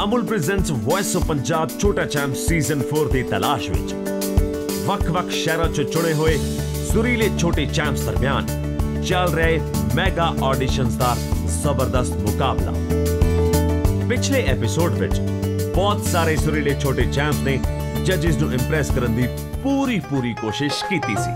Amul presents voice of Punjab छोटा champ season 4 की तलाश विच वख-वख शहरों च चुने हुए सुरीले छोटे चैंप्स दरमियान चल रहे मैगा ऑडिशंस का जबरदस्त मुकाबला। पिछले एपिसोड विच बहुत सारे सुरीले छोटे चैंप्स ने जजिस नूं इंप्रेस करन दी पूरी कोशिश की सी।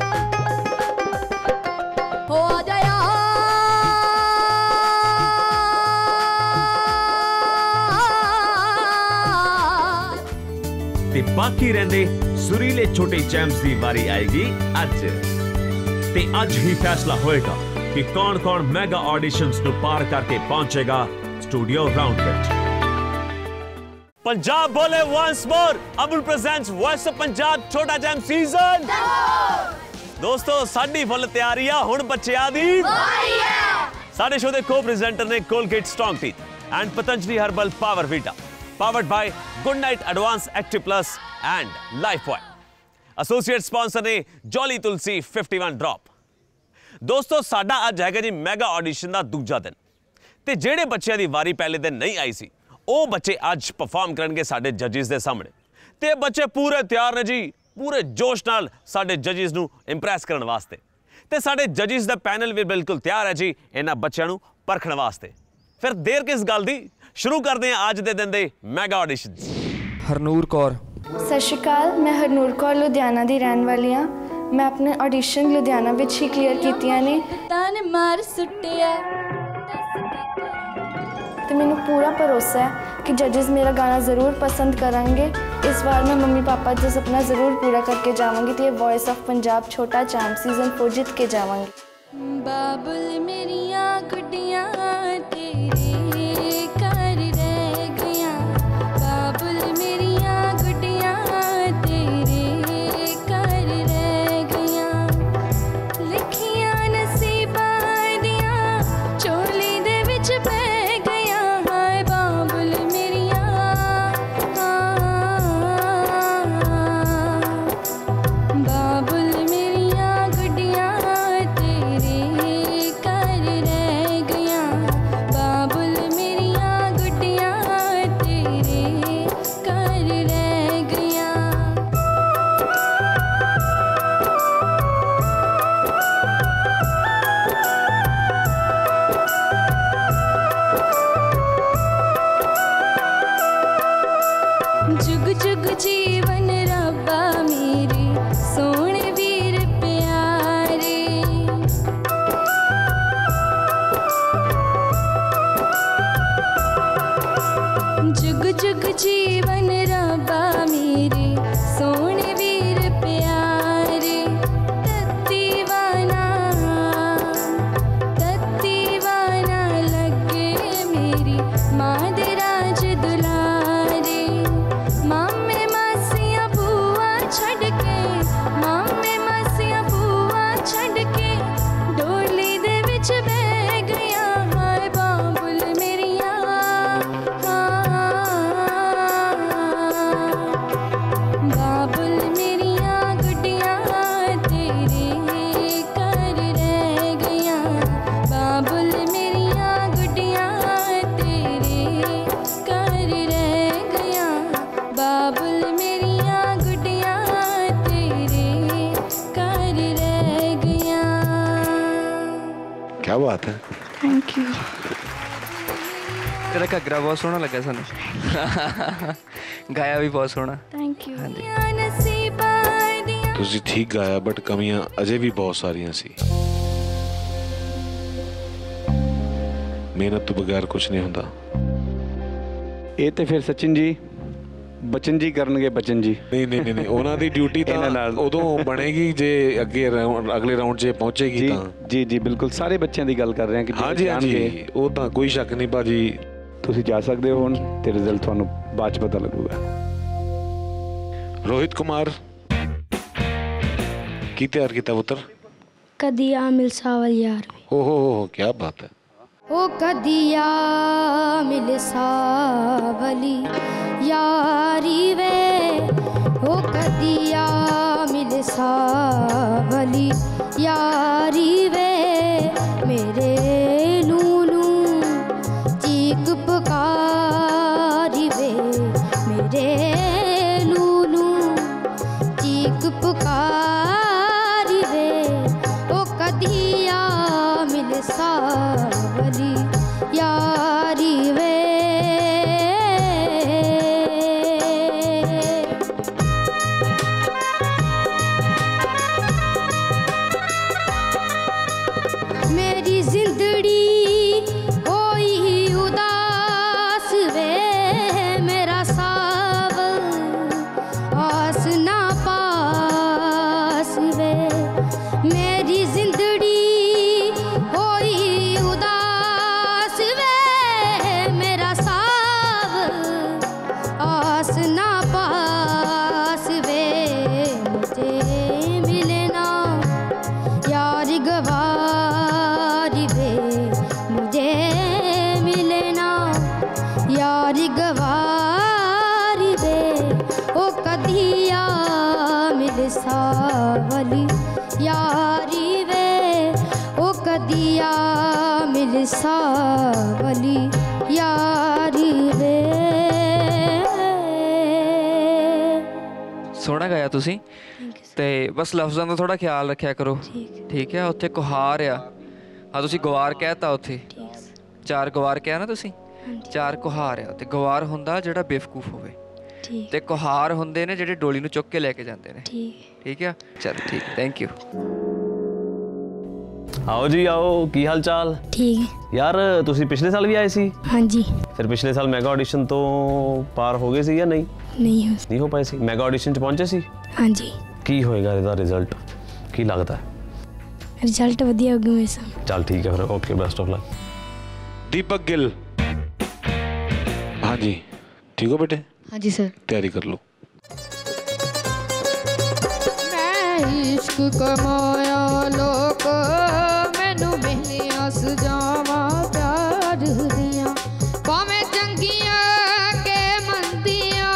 ते बाकी रहंदे सुरीले छोटे चैंप्स की बारी आएगी अज। ते अज ही फैसला होएगा कि कौन कौन मैगा ऑडिशंस नूं पार करके पहुंचेगा स्टूडियो राउंड विच। पंजाब बोले once more, Amul presents voice of Punjab छोटा चैंप सीजन। दोस्तों साडी फुल तैयारी आ, हुण बच्चियां दी वारी है। साडे शो दे को प्रेजेंटर ने Colgate strong teeth and Patanjali herbal power vita, powered by good night advance active plus and life boy. Associate sponsor ने जॉली तुलसी 51 ड्रॉप। दोस्तों साडा अज हैगा जी मैगा ऑडिशन का दूजा दिन, ते जेड़े बच्चों की वारी पहले दिन नहीं आई सी ਉਹ बच्चे अज परफॉर्म करनगे साडे जजिस दे सामने। ते बच्चे पूरे तैयार ने जी, पूरे जोश नाल साडे जजिस नूं इंप्रैस करन वास्ते। ते साडे जजिस दा पैनल भी बिल्कुल तैयार है जी इन्हां बच्चों नूं परखण वास्ते। फिर देर किस गल दी, शुरू करते हैं अज दे दिन दे मैगा ऑडिशंस। हरनूर कौर। सत श्री अकाल, मैं हरनूर कौर लुधियाना दी रहन वाली हाँ। मैं अपने ऑडिशन लुधियाना विच ही क्लीयर कीतियां ने। तान मार सुट्टिया तो मैनू पूरा भरोसा है कि जजिस मेरा गाना ज़रूर पसंद करेंगे। इस बार मैं मम्मी पापा का सपना ज़रूर पूरा करके जाऊँगी। तो ये वॉइस ऑफ पंजाब छोटा चैंप सीजन 4 जीत के जाऊँगी। बाबुल मेरिया गुड्डियाँ तेरे घर रह गया, बाबुल मेरिया गुड्डियाँ तेरे घर रह गया, लिखियां नसीबां दियां चोली दे विच बह गया, हाय बाबुल मेरिया, बाबुल मेरिया गुड्डियां तेरे घर रह गया, बाबुल मेरिया गुड्डियां तेरे घर रह गया। जुग जुग जीवन रब्बा मेरे सोने वीर प्यारे, जुग जुग जीवन रब्बा मेरे सोने वीर प्यारे, तत्ती वाना लगे मेरी माँ दे राज दुलारे, मामे मासियां बुआ छड़ के, मामे मासियां बुआ छड़ के डोली दे विच बह गया, हाय बाबुल मेरिया, बाबुल मेरिया गुड्डियां तेरे घर रह गया, बाबुल मेरिया गुड्डियां तेरे घर रह गया, बाबुल मेरिया गुड्डियां तेरे घर रह गया। क्या बात है, थैंक यू। तेरा घगरा बहुत सोहना लगा सानू, गाया भी बहुत सोहना। Thank you. तुसी ठीक गाया बट कमियां अजे भी बहुत सारियां सी। मेहनत तो बगैर कुछ नहीं होता। ये तो फिर सचिन जी बचन जी करनगे, बचन जी नहीं ਉਹਨਾਂ ਦੀ ਡਿਊਟੀ ਤਾਂ ਉਦੋਂ ਬਣੇਗੀ ਜੇ ਅੱਗੇ ਅਗਲੇ ਰਾਉਂਡ 'ਚ ਪਹੁੰਚੇਗੀ ਤਾਂ। जी जी बिल्कुल, सारे बच्चों की गल कर रहे हैं कि हाँ जी हाँ जी, ਉਹ ਤਾਂ ਕੋਈ ਸ਼ੱਕ ਨਹੀਂ ਭਾਜੀ। ਤੁਸੀਂ ਜਾ ਸਕਦੇ ਹੋ ਹੁਣ ਤੇ ਰਿਜ਼ਲਟ ਤੁਹਾਨੂੰ ਬਾਅਦ 'ਚ ਪਤਾ ਲੱਗੂਗਾ। रोहित कुमार की तैयार किया पुत्र? कदिया मिल सावल यार वे। हो क्या बात है। ओ कदिया मिल सावली यारी वे, ओ कदिया मिल सावली यारी वे, मेरे नूनू चीक पुकारी वे, वाली यारी वे। मेरी जिंदड़ी होई उदास वे, मेरा सावन आस ना पास वे। मेरी जिंदड़ी होई उदास वे, मेरा सावन आस ना पास वे। मुझे मिलना यार गवारी वे, मुझे मिलना यार गवारी वे। ओ कदिया मिल सावली यारी वे, ओ कदिया मिल सावली यारी वे। सोहना गाया तुसी ते बस लफ्ज़ां ਦਾ थोड़ा ख्याल रखिया करो ठीक है। उत्थे कुहार आ हाँ तुसी गवार कहता उत्थे चार गवार कहा ना तुसी चार कुहार आ ते गवार हुंदा जेड़ा बेवकूफ होवे ते कुहार हुंदे ने जेड़े डोली नूं चुक के लेके जांदे ने ठीक है। चल ठीक थैंक यू। आओ जी आओ की हाल चाल ठीक है यार तुसी पिछले साल भी आए सी हाँ जी। फिर पिछले साल मैगा ऑडिशन तो पार हो गए सी या नहीं हो पाए सी मैगा ऑडिशन च पहुंचे सी हाँ जी। की होएगा ਇਹਦਾ ਰਿਜ਼ਲਟ ਕੀ ਲੱਗਦਾ ਹੈ रिजल्ट वधिया होगा मेरे साथ। चल ठीक है फिर okay best of luck. Deepak Gill हाँ जी ठीक हो बेटे हाँ जी सर। तैयारी कर लो। मैं इश्क कमाया लोक मैनू मिलिया सजावां प्यार दियां भावें चंगियां के मंदियां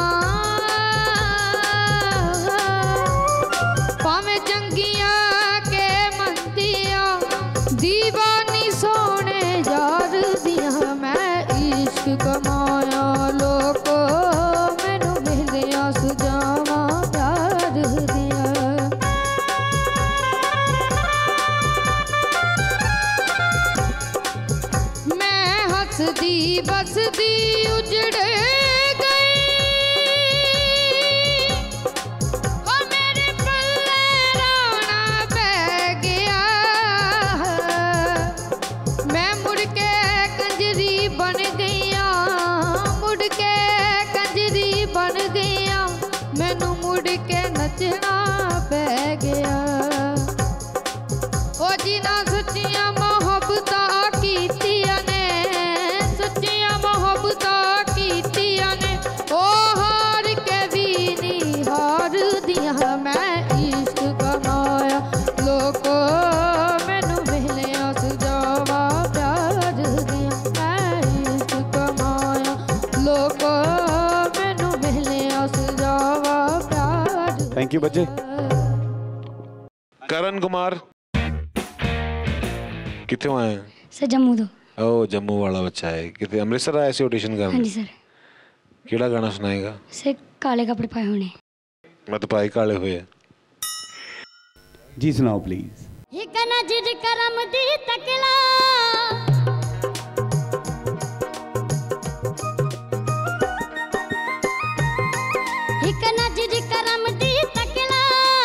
भावें चंगियां के मंदियां दीवानी सोने यार दियां। मैं इश्क कमाया लोक मैनू मिलिया सजावां प्यार दियां। मैं हसदी बसदी उजड़ गई और मेरे पल्ले रोना पै गया। मैं मुड़ के कंजरी बन गईया मुड़ के कंजरी बन गईया मैनू मुड़ के नचना पै गया। ओ जिना सच्चियां मोहब्बतां कीतियां ने सच्चियां मोहब्बतां कीतियां ने ओ हार के भी नहीं हार दियां। मैं इश्क कमाया लोको मैनू मिलिया सजावां प्यार दियां। मैं इश्क कमाया लोको मैनू मिलिया सजावां प्यार। थैंक यू बच्चे। करण कुमार कितने आए हैं? सर जम्मू तो। ओ जम्मू वाला बच्चा है कितने अमृतसर आया से ऑडिशन हाँ करने जी सर। केड़ा गाना सुनाएगा? सर काले कपड़े पाए होने। मैं तो पाई काले हुए जी सुनाओ प्लीज। एक नजर करम दी तकला एक नजर करम दी तकला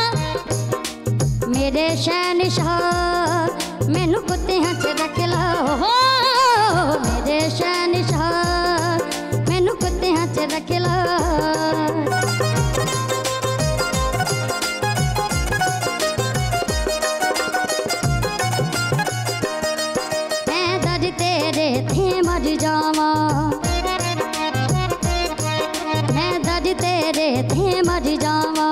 मेरे शहनशाह मैनू कुत्तियां च रखला हो मेरे शहनशाह मैनू कुत्तियां च रखला। मैं दर तेरे थे मर जावा मैं दर तेरे थे मर जावा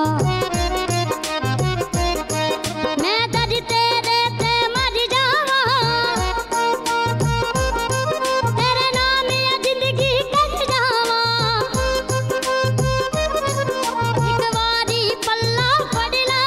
मैं दर तेरे थे मर जावा तेरे नाम या जिंदगी कर जावा एक बारी पल्ला फड़ ला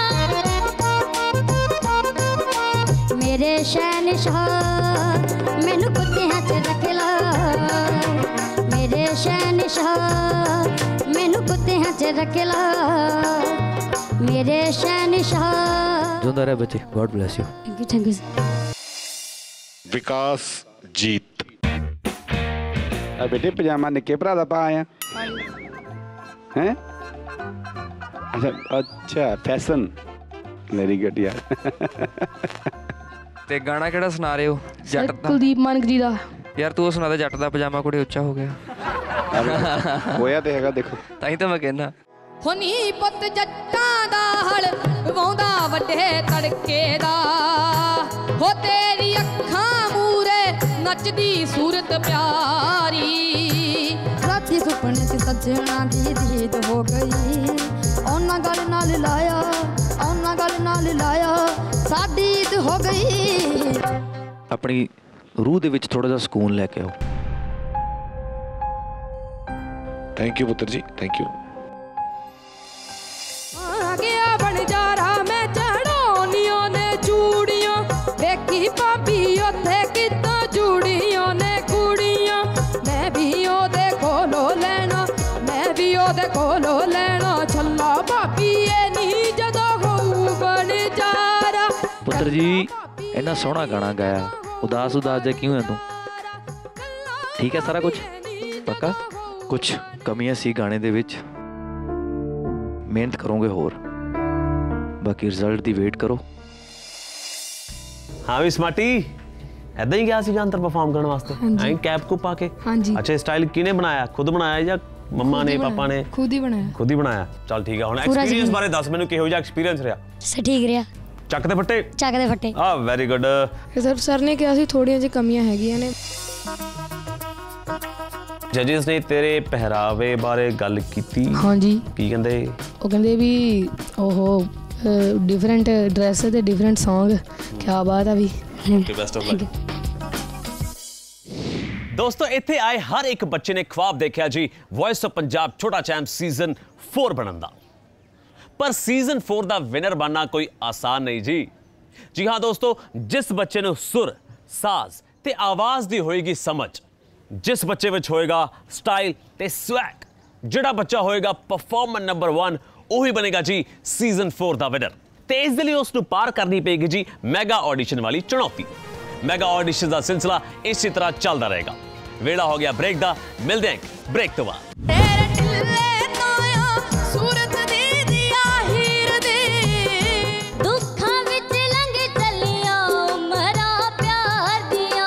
मेरे शहनशाह मैनू कुत्तियां च रखला मेरे शहनशाह मैनू कुत्तियां च रखला मेरे शहनशाह। जिंदा रहे बच्चे, God bless you. Thank you sir. Vikas Jeet. बेटे पजामा निक्के भरा दा पा आया हैं? अच्छा अच्छा फैशन, वेरी गुड यार। ਤੇ ਗਾਣਾ ਕਿਹੜਾ ਸੁਣਾ ਰਹੇ ਹੋ? ਜੱਟ ਦਾ। ਕੁਲਦੀਪ ਮਾਨਕ ਜੀ ਦਾ। ਯਾਰ ਤੂੰ ਸੁਣਾ ਦੇ, ਜੱਟ ਦਾ ਪਜਾਮਾ ਕੁੜੇ ਉੱਚਾ ਹੋ ਗਿਆ। ਹੋਇਆ ਤੇ ਹੈਗਾ, ਦੇਖੋ ਤਾਂ ਹੀ ਤਾਂ ਮੈਂ ਕਹਿੰਦਾ। ਹੋਨੀ ਪੁੱਤ ਜੱਟਾਂ ਦਾ ਹਲ ਵਾਉਂਦਾ ਵੱਡੇ ਤੜਕੇ ਦਾ, ਹੋ ਤੇਰੀ ਅੱਖਾਂ ਮੂਰੇ ਨੱਚਦੀ ਸੂਰਤ ਪਿਆਰੀ। ਰਾਤੀ ਸੁਪਨੇ 'ਚ ਸੱਜਣਾ ਦੀ ਦੀਦ ਹੋ ਗਈ, ਉਹਨਾਂ ਗੱਲ ਨਾਲ ਲਾਇਆ, ਉਹਨਾਂ ਗੱਲ ਨਾਲ ਲਾਇਆ, ਸਾਡੀ ਈਦ ਹੋ ਗਈ। ਆਪਣੀ ਰੂਹ ਦੇ ਵਿੱਚ ਥੋੜਾ ਜਿਹਾ ਸਕੂਨ ਲੈ ਕੇ ਆਓ। थैंक यू पुत्र जी, थैंक यू। ਆ ਗਿਆ ਬਣਜਾਰਾ ਮੈਂ ਚੜਾਉਣੀਆਂ ਨੇ ਚੂੜੀਆਂ, ਵੇਖੀ ਭਾਬੀ ਉੱਥੇ ਕਿੱਦਾਂ ਜੂੜੀਆਂ ਨੇ ਕੁੜੀਆਂ। ਮੈਂ ਵੀ ਉਹਦੇ ਕੋਲੋਂ ਲੈਣਾ, ਮੈਂ ਵੀ ਉਹਦੇ ਕੋਲੋਂ ਲੈਣਾ ਛੱਲਾ ਭਾਬੀ ਇਹ ਨਹੀਂ ਜਦੋਂ ਹੋਊ ਬਣਜਾਰਾ। ਪੁੱਤਰ ਜੀ ਇੰਨਾ ਸੋਹਣਾ ਗਾਣਾ ਗਾਇਆ, ਉਦਾਸ ਉਦਾਸ ਜਿਹਾ ਕਿਉਂ ਹੈ ਤੂੰ? ਠੀਕ ਹੈ ਸਾਰਾ ਕੁਝ ਪੱਕਾ? ਕੁਝ ਕਮੀਆਂ ਸੀ ਗਾਣੇ ਦੇ ਵਿੱਚ, ਮਿਹਨਤ ਕਰੋਗੇ ਹੋਰ, ਬਾਕੀ ਰਿਜ਼ਲਟ ਦੀ ਵੇਟ ਕਰੋ। हाँ भी स्मार्टी ऐदा ही गया सी अंदर परफॉर्म करने वास्ते? ऐं कैप को पाके? ਹਾਂਜੀ। अच्छा स्टाइल किने बनाया? खुद बनाया या मम्मा ने पापा ने? ਖੁਦ ਹੀ ਬਣਾਇਆ। खुद ही बनाया। चल ठीक है, हुण एक्सपीरियंस बारे दस मैनू किहो जिहा एक्सपीरियंस रहा? ठीक रहा, ਚੱਕ ਦੇ ਫੱਟੇ? ਚੱਕ ਦੇ ਫੱਟੇ। ਆ ਵੈਰੀ ਗੁੱਡ। ਸਰ ਨੇ ਕਿਹਾ ਸੀ ਥੋੜੀਆਂ ਜਿਹੀ ਕਮੀਆਂ ਹੈਗੀਆਂ ਨੇ। ਜੱਜਸ ਨੇ ਤੇਰੇ ਪਹਿਰਾਵੇ ਬਾਰੇ ਗੱਲ ਕੀਤੀ? ਹਾਂਜੀ, ਕੀ ਕਹਿੰਦੇ? ਉਹ ਕਹਿੰਦੇ ਵੀ ਉਹ ਡਿਫਰੈਂਟ ਡਰੈਸ ਤੇ ਡਿਫਰੈਂਟ Song, ਕਿਆ ਬਾਤ ਆ ਵੀ। ਬੈਸਟ ਆਫ ਲੱਕ। ਦੋਸਤੋ ਇੱਥੇ ਆਏ ਹਰ ਇੱਕ ਬੱਚੇ ਨੇ ਖੁਆਬ ਦੇਖਿਆ ਜੀ ਵੌਇਸ ਆਫ ਪੰਜਾਬ ਛੋਟਾ ਚੈਂਪ ਸੀਜ਼ਨ 4 ਬਣਨ ਦਾ, ਪਰ ਸੀਜ਼ਨ 4 ਦਾ ਵਿਨਰ ਬਣਨਾ ਕੋਈ ਆਸਾਨ ਨਹੀਂ ਜੀ। ਜੀ ਹਾਂ ਦੋਸਤੋ, ਜਿਸ ਬੱਚੇ ਨੂੰ ਸੁਰ, ਸਾਜ਼ ਤੇ ਆਵਾਜ਼ ਦੀ ਹੋਏਗੀ ਸਮਝ, ਜਿਸ ਬੱਚੇ ਵਿੱਚ ਹੋਏਗਾ ਸਟਾਈਲ ਤੇ ਸਵੈਗ, ਜਿਹੜਾ ਬੱਚਾ ਹੋਏਗਾ ਪਰਫਾਰਮਰ ਨੰਬਰ 1, ਉਹੀ ਬਣੇਗਾ ਜੀ ਸੀਜ਼ਨ 4 ਦਾ ਵਿਨਰ। ਤੇ ਇਸ ਦੇ ਲਈ ਉਸ ਨੂੰ ਪਾਰ ਕਰਨੀ ਪਏਗੀ ਜੀ ਮੈਗਾ ਆਡੀਸ਼ਨ ਵਾਲੀ ਚੁਣੌਤੀ। ਮੈਗਾ ਆਡੀਸ਼ਨ ਦਾ ਸਿਲਸਿਲਾ ਇਸੇ ਤਰ੍ਹਾਂ ਚੱਲਦਾ ਰਹੇਗਾ। ਵੇਲਾ ਹੋ ਗਿਆ ਬ੍ਰੇਕ ਦਾ, ਮਿਲਦੇ ਹਾਂ ਬ੍ਰੇਕ ਤੋਂ ਬਾਅਦ। ਤੇਰੇ ਢਿੱਲੇ ਤੋਂ ਆ ਸੂਰਤ ਦੀ ਦਿਆ ਹੀਰ ਦੀ, ਦੁੱਖਾਂ ਵਿੱਚ ਲੰਘ ਚੱਲੀਆਂ ਉਮਰਾਂ ਪਿਆਰ ਦੀਆਂ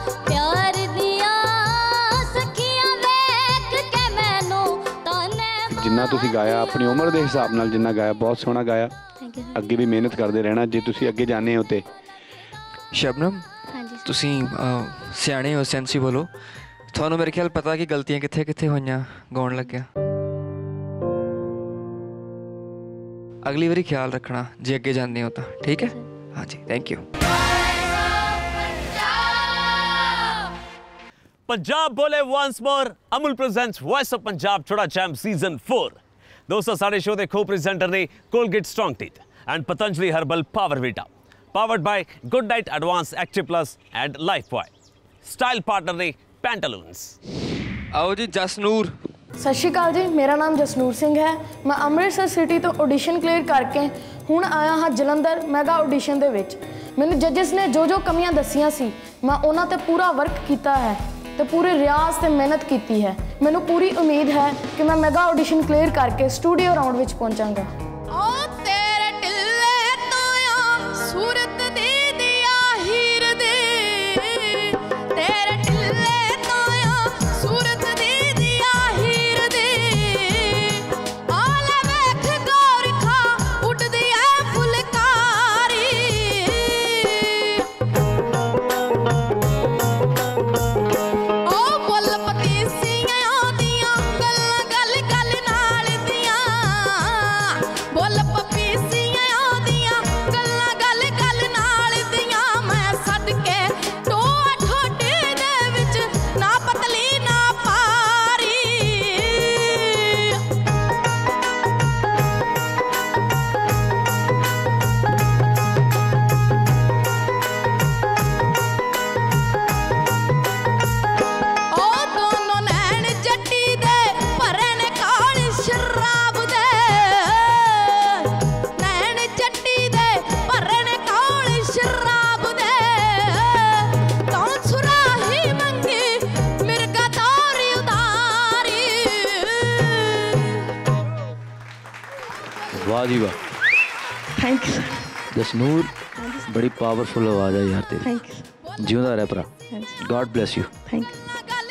ਸਖੀਆਂ ਵੇਖ ਕੇ ਮੈਨੂੰ ਤਾਨੇ। ਜਿੰਨਾ ਤੁਸੀਂ ਗਾਇਆ ਆਪਣੀ ਉਮਰ ਦੇ ਹਿਸਾਬ ਨਾਲ ਜਿੰਨਾ ਗਾਇਆ, ਬਹੁਤ ਸੋਹਣਾ ਗਾਇਆ। Thank you. ਅੱਗੇ ਵੀ ਮਿਹਨਤ ਕਰਦੇ ਰਹਿਣਾ, ਜੇ ਤੁਸੀਂ ਅੱਗੇ ਜਾਣੇ ਹੋ ਤੇ। ਸ਼ਬਨਮ ਹਾਂਜੀ ਤੁਸੀਂ ਸਿਆਣੇ ਹੋ, ਸੈਂਸੀਬਲ ਹੋ, ਤੁਹਾਨੂੰ ਮੇਰੇ ਖਿਆਲ ਪਤਾ ਕਿ ਗਲਤੀਆਂ ਕਿੱਥੇ ਕਿੱਥੇ ਹੋਈਆਂ ਗਾਉਣ ਲੱਗਿਆ। ਅਗਲੀ ਵਾਰੀ ਖਿਆਲ ਰੱਖਣਾ ਜੇ ਅੱਗੇ ਜਾਂਦੇ ਹੋ ਤਾਂ, ਠੀਕ ਹੈ? ਹਾਂਜੀ, ਥੈਂਕ ਯੂ। पंजाब बोले once more, Amul presents voice of Punjab छोटा चैंप सीजन 4। दोस्तों साढ़े शो के को प्रेजेंटर ने Colgate strong teeth and Patanjali herbal power vita, powered by Good Knight advance active plus and Lifebuoy. Style partner ने पैंटालून्स। आओ जी जसनूर। ਸਤਿ ਸ਼੍ਰੀ ਅਕਾਲ ਜੀ, ਮੇਰਾ ਨਾਮ ਜਸਨੂਰ ਸਿੰਘ ਹੈ। ਮੈਂ ਅੰਮ੍ਰਿਤਸਰ ਸਿਟੀ ਤੋਂ ਆਡੀਸ਼ਨ ਕਲੀਅਰ ਕਰਕੇ ਹੁਣ ਆਇਆ ਹਾਂ ਜਲੰਧਰ ਮੈਗਾ ਆਡੀਸ਼ਨ ਦੇ ਵਿੱਚ। ਮੈਨੂੰ ਜੱਜਸ ਨੇ ਜੋ ਕਮੀਆਂ ਦੱਸੀਆਂ ਸੀ, ਮੈਂ ਉਹਨਾਂ ਤੇ ਪੂਰਾ ਵਰਕ ਕੀਤਾ ਹੈ ਤੇ ਪੂਰੇ ਰਿਆਜ਼ ਤੇ ਮਿਹਨਤ ਕੀਤੀ ਹੈ। ਮੈਨੂੰ ਪੂਰੀ ਉਮੀਦ ਹੈ ਕਿ ਮੈਂ ਮੈਗਾ ਆਡੀਸ਼ਨ ਕਲੀਅਰ ਕਰਕੇ ਸਟੂਡੀਓ ਰਾਊਂਡ ਵਿੱਚ ਪਹੁੰਚਾਂਗਾ। ਓ ਤੇਰੇ ਢਿੱਲੇ ਤੋਂ ਆ ਸੂਰਤ ਦੀ ਦਿਆ ਹੀਰ ਦੀ, ਤੇਰੇ ਢਿੱਲੇ ਤੋਂ ਆ ਸੂਰਤ ਦੀ ਦਿਆ ਹੀਰ ਦੀ, ਆ ਲੈ ਵੇਖ ਗੋਰਖਾ ਉੱਡਦੀ ਐ ਫੁਲਕਾਰੀ। ਓ ਮੁੱਲ ਪਤੀਸੀਆਂ ਦੀਆਂ ਗੱਲਾਂ ਗੱਲ ਗੱਲ ਨਾਲ ਦੀਆਂ, वाह जी वाह। थैंक यू जसनूर बड़ी पावरफुल आवाज़ है यार तेरी। थैंक यू जिंदा रह भरा। God bless you. Thank you.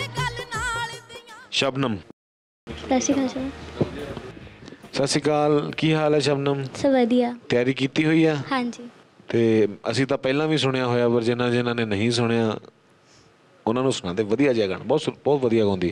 Shabnam ਸਤਿ ਸ਼੍ਰੀ ਅਕਾਲ ਸਰ। ਸਤਿ ਸ਼੍ਰੀ ਅਕਾਲ, ਕੀ ਹਾਲ ਹੈ ਸ਼ਬਨਮ? ਸਭ ਵਧੀਆ। ਤਿਆਰੀ ਕੀਤੀ ਹੋਈ ਆ? ਹਾਂਜੀ। ਤੇ ਅਸੀਂ ਤਾਂ ਪਹਿਲਾਂ ਵੀ ਸੁਣਿਆ ਹੋਇਆ, ਪਰ ਜਿਨ੍ਹਾਂ ਨੇ ਨਹੀਂ ਸੁਣਿਆ ਉਹਨਾਂ ਨੂੰ ਸੁਣਾ ਦੇ। ਵਧੀਆ ਜਿਹਾ ਗਾਣਾ, ਬਹੁਤ ਵਧੀਆ ਗਾਉਂਦੀ ਹੈ।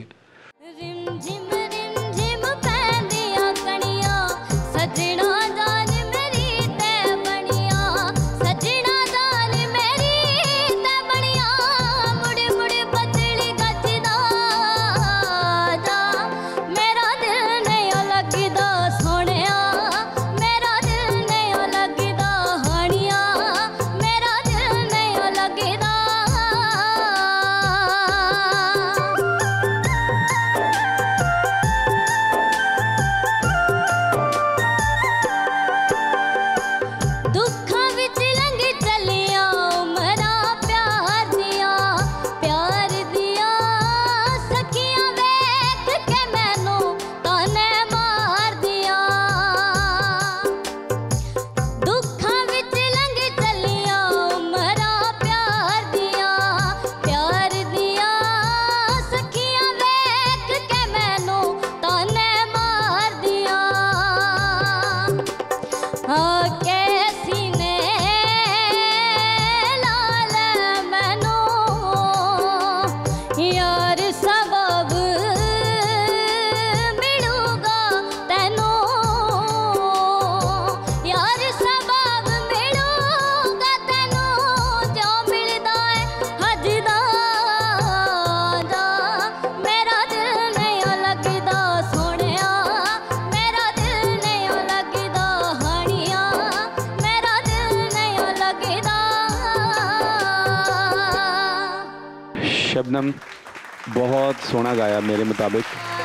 शबनम बहुत सोहना गाया मेरे मुताबिक।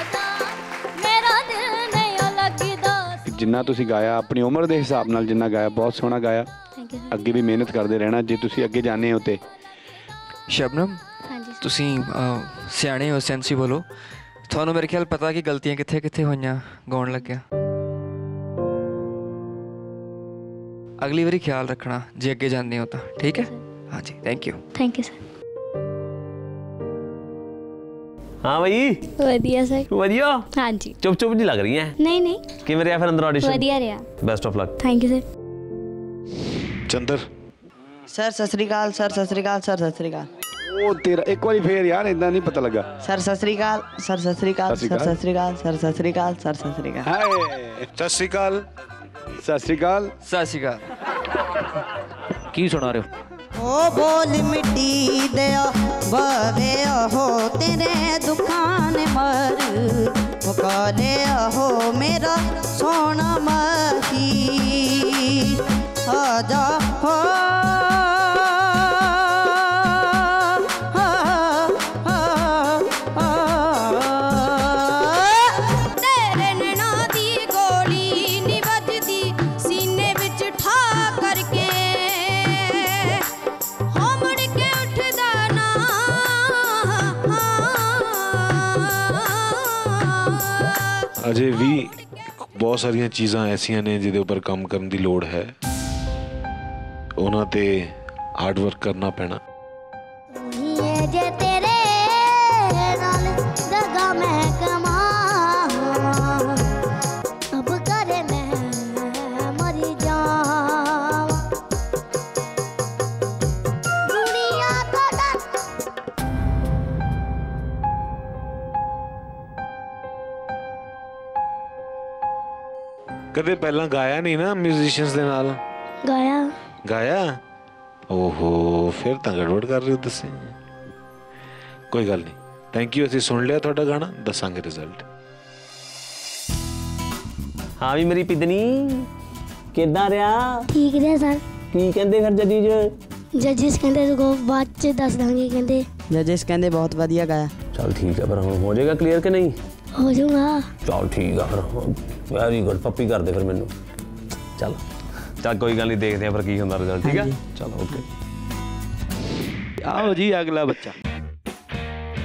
जिन्ना तुसी गाया अपनी उम्र के हिसाब नाल जिन्ना गाया बहुत सोहना गाया। अगे भी मेहनत करते रहना जे तुसी अगे जाने हो ते। शबनम तुसी सियाणे हो, सेंसिबल हो, थानू मेरे ख्याल पता कि गलतियां कित्थे कित्थे होईयां गाउण लग्या। अगली बारी ख्याल रखना जे अगे जाने हो तां, ठीक है? हाँ जी, thank you. Thank you sir. हाँ भाई ਵਧੀਆ ਸਰ। ਵਧੀਆ? ਹਾਂਜੀ। ਚੁੱਪ ਨਹੀਂ ਲੱਗ ਰਹੀ ਹੈ? ਨਹੀਂ ਨਹੀਂ। ਕਿਵੇਂ ਰਿਹਾ ਫਿਰ ਅੰਦਰ ਆਡੀਸ਼ਨ? ਵਧੀਆ ਰਿਹਾ। Best of luck. Thank you sir. Chander sir सत श्री अकाल, सर सत श्री अकाल, सर सत श्री अकाल। ओ तेरा एक बारी फिर यार इतना नहीं पता लगा। सर सत श्री अकाल, सर सत श्री अकाल, सर सत श्री अकाल, सर सत श्री अकाल, सर सत श्री अकाल। हाय सत श्री अकाल। सत श्री अकाल। सत श्री अकाल। की सुना रहे हो? ओ बोल मिट्टी दया बवे हो तेरे दुखान मर मुकाले हो मेरा सोना मही आजा हो तेरे नैना दी गोली नी बजदी सीने विच ठा करके ਅਜੇ ਵੀ ਬਹੁਤ ਸਾਰੀਆਂ ਚੀਜ਼ਾਂ ਐਸੀਆਂ ਨੇ ਜਿਹਦੇ ਉੱਪਰ ਕੰਮ ਕਰਨ ਦੀ ਲੋੜ ਹੈ। ਉਹਨਾਂ ਤੇ ਹਾਰਡ ਵਰਕ ਕਰਨਾ ਪੈਣਾ। ਜੇ ਤੇਰੇ ਨਾਲ ਦਗਾ ਮੈਂ ਕਮਾਂ ਅਬ ਕਰੇ ਮੈਂ ਮਰ ਜਾਵਾਂ ਦੁਨੀਆ ਤੋਂ ਕਦੇ ਪਹਿਲਾਂ ਗਾਇਆ ਨਹੀਂ ਨਾ ਮਿਊਜ਼ੀਸ਼ੀਅਨਸ ਦੇ ਨਾਲ? ਗਾਇਆ ਓਹੋ ਫਿਰ ਤਾਂ ਗੜਬੜ ਕਰ ਰਹੇ ਹੋ ਤੁਸੀਂ। ਕੋਈ ਗੱਲ ਨਹੀਂ, ਥੈਂਕ ਯੂ। ਅਸੀਂ ਸੁਣ ਲਿਆ ਤੁਹਾਡਾ ਗਾਣਾ, ਦੱਸਾਂਗੇ ਰਿਜ਼ਲਟ। ਹਾਂ ਵੀ ਮੇਰੀ ਪਿਦਨੀ ਕਿੱਦਾਂ ਰਿਹਾ? ਠੀਕ ਰਿਹਾ ਸਰ। ਕੀ ਕਹਿੰਦੇ ਫਿਰ ਜੱਜੀ ਜੱਜਿਸ ਕਹਿੰਦੇ ਸਗੋਂ ਬਾਅਦ ਚ ਦੱਸ ਦਾਂਗੇ। ਕਹਿੰਦੇ जजेस कहते बहुत वधिया गाया। चल ठीक है, पर हम हो जाएगा क्लियर कि नहीं? हो जाऊंगा। चल ठीक है फिर, वेरी गुड। पप्पी कर दे फिर मैनू। चल चल कोई गल नहीं, देखते हैं फिर की होंदा रिजल्ट। ठीक है चलो ओके। आओ जी अगला बच्चा।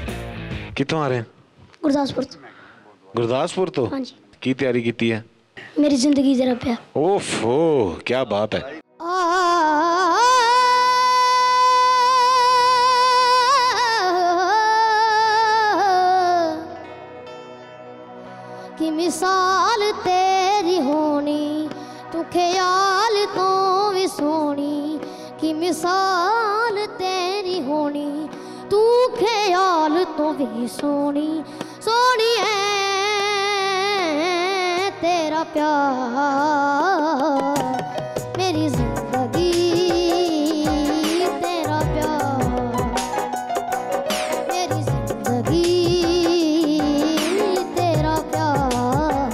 कितों आ रहे हैं? गुरदासपुर। गुरदासपुर तो हाँ जी। की तैयारी की है? मेरी जिंदगी जरा प्यार। ओफो क्या बात है। कि मिसाल तेरी होनी तू ख्याल तो भी सोनी, कि मिसाल तेरी होनी तू ख्याल तो भी सोनी, सोनी है तेरा प्यार मेरी जिंदगी तेरा प्यार मेरी जिंदगी तेरा प्यार।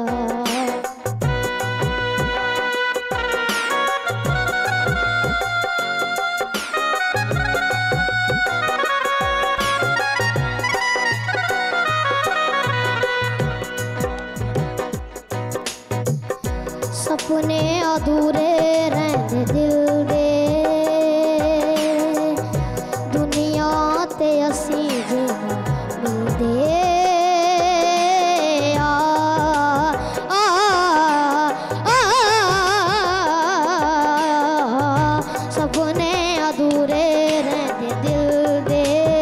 सपने अधूरे रहंदे दिल दे, दुनिया ते असीं जिन्ना मिलदे आ आ आ सपने अधूरे रहंदे दिल दे,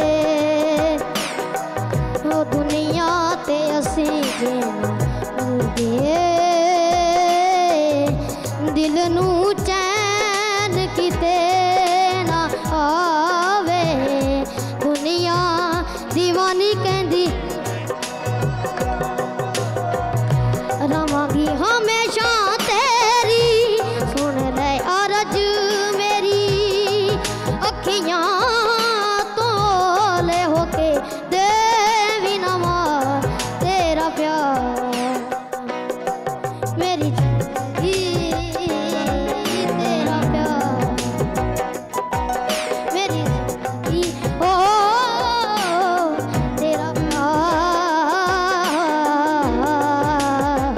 ओ दुनिया ते असीं जिन्ना मिलदे, दिल नू चैन किते ना आवे, दुनिया दीवानी कहंदी रवांगी हमेशा तेरी, सुन ले अरज मेरी अखियां तो ले होके देवी नवा तेरा प्यार मेरी जिंदगी तेरा प्यार मेरी जिंदगी ओ तेरा प्यार।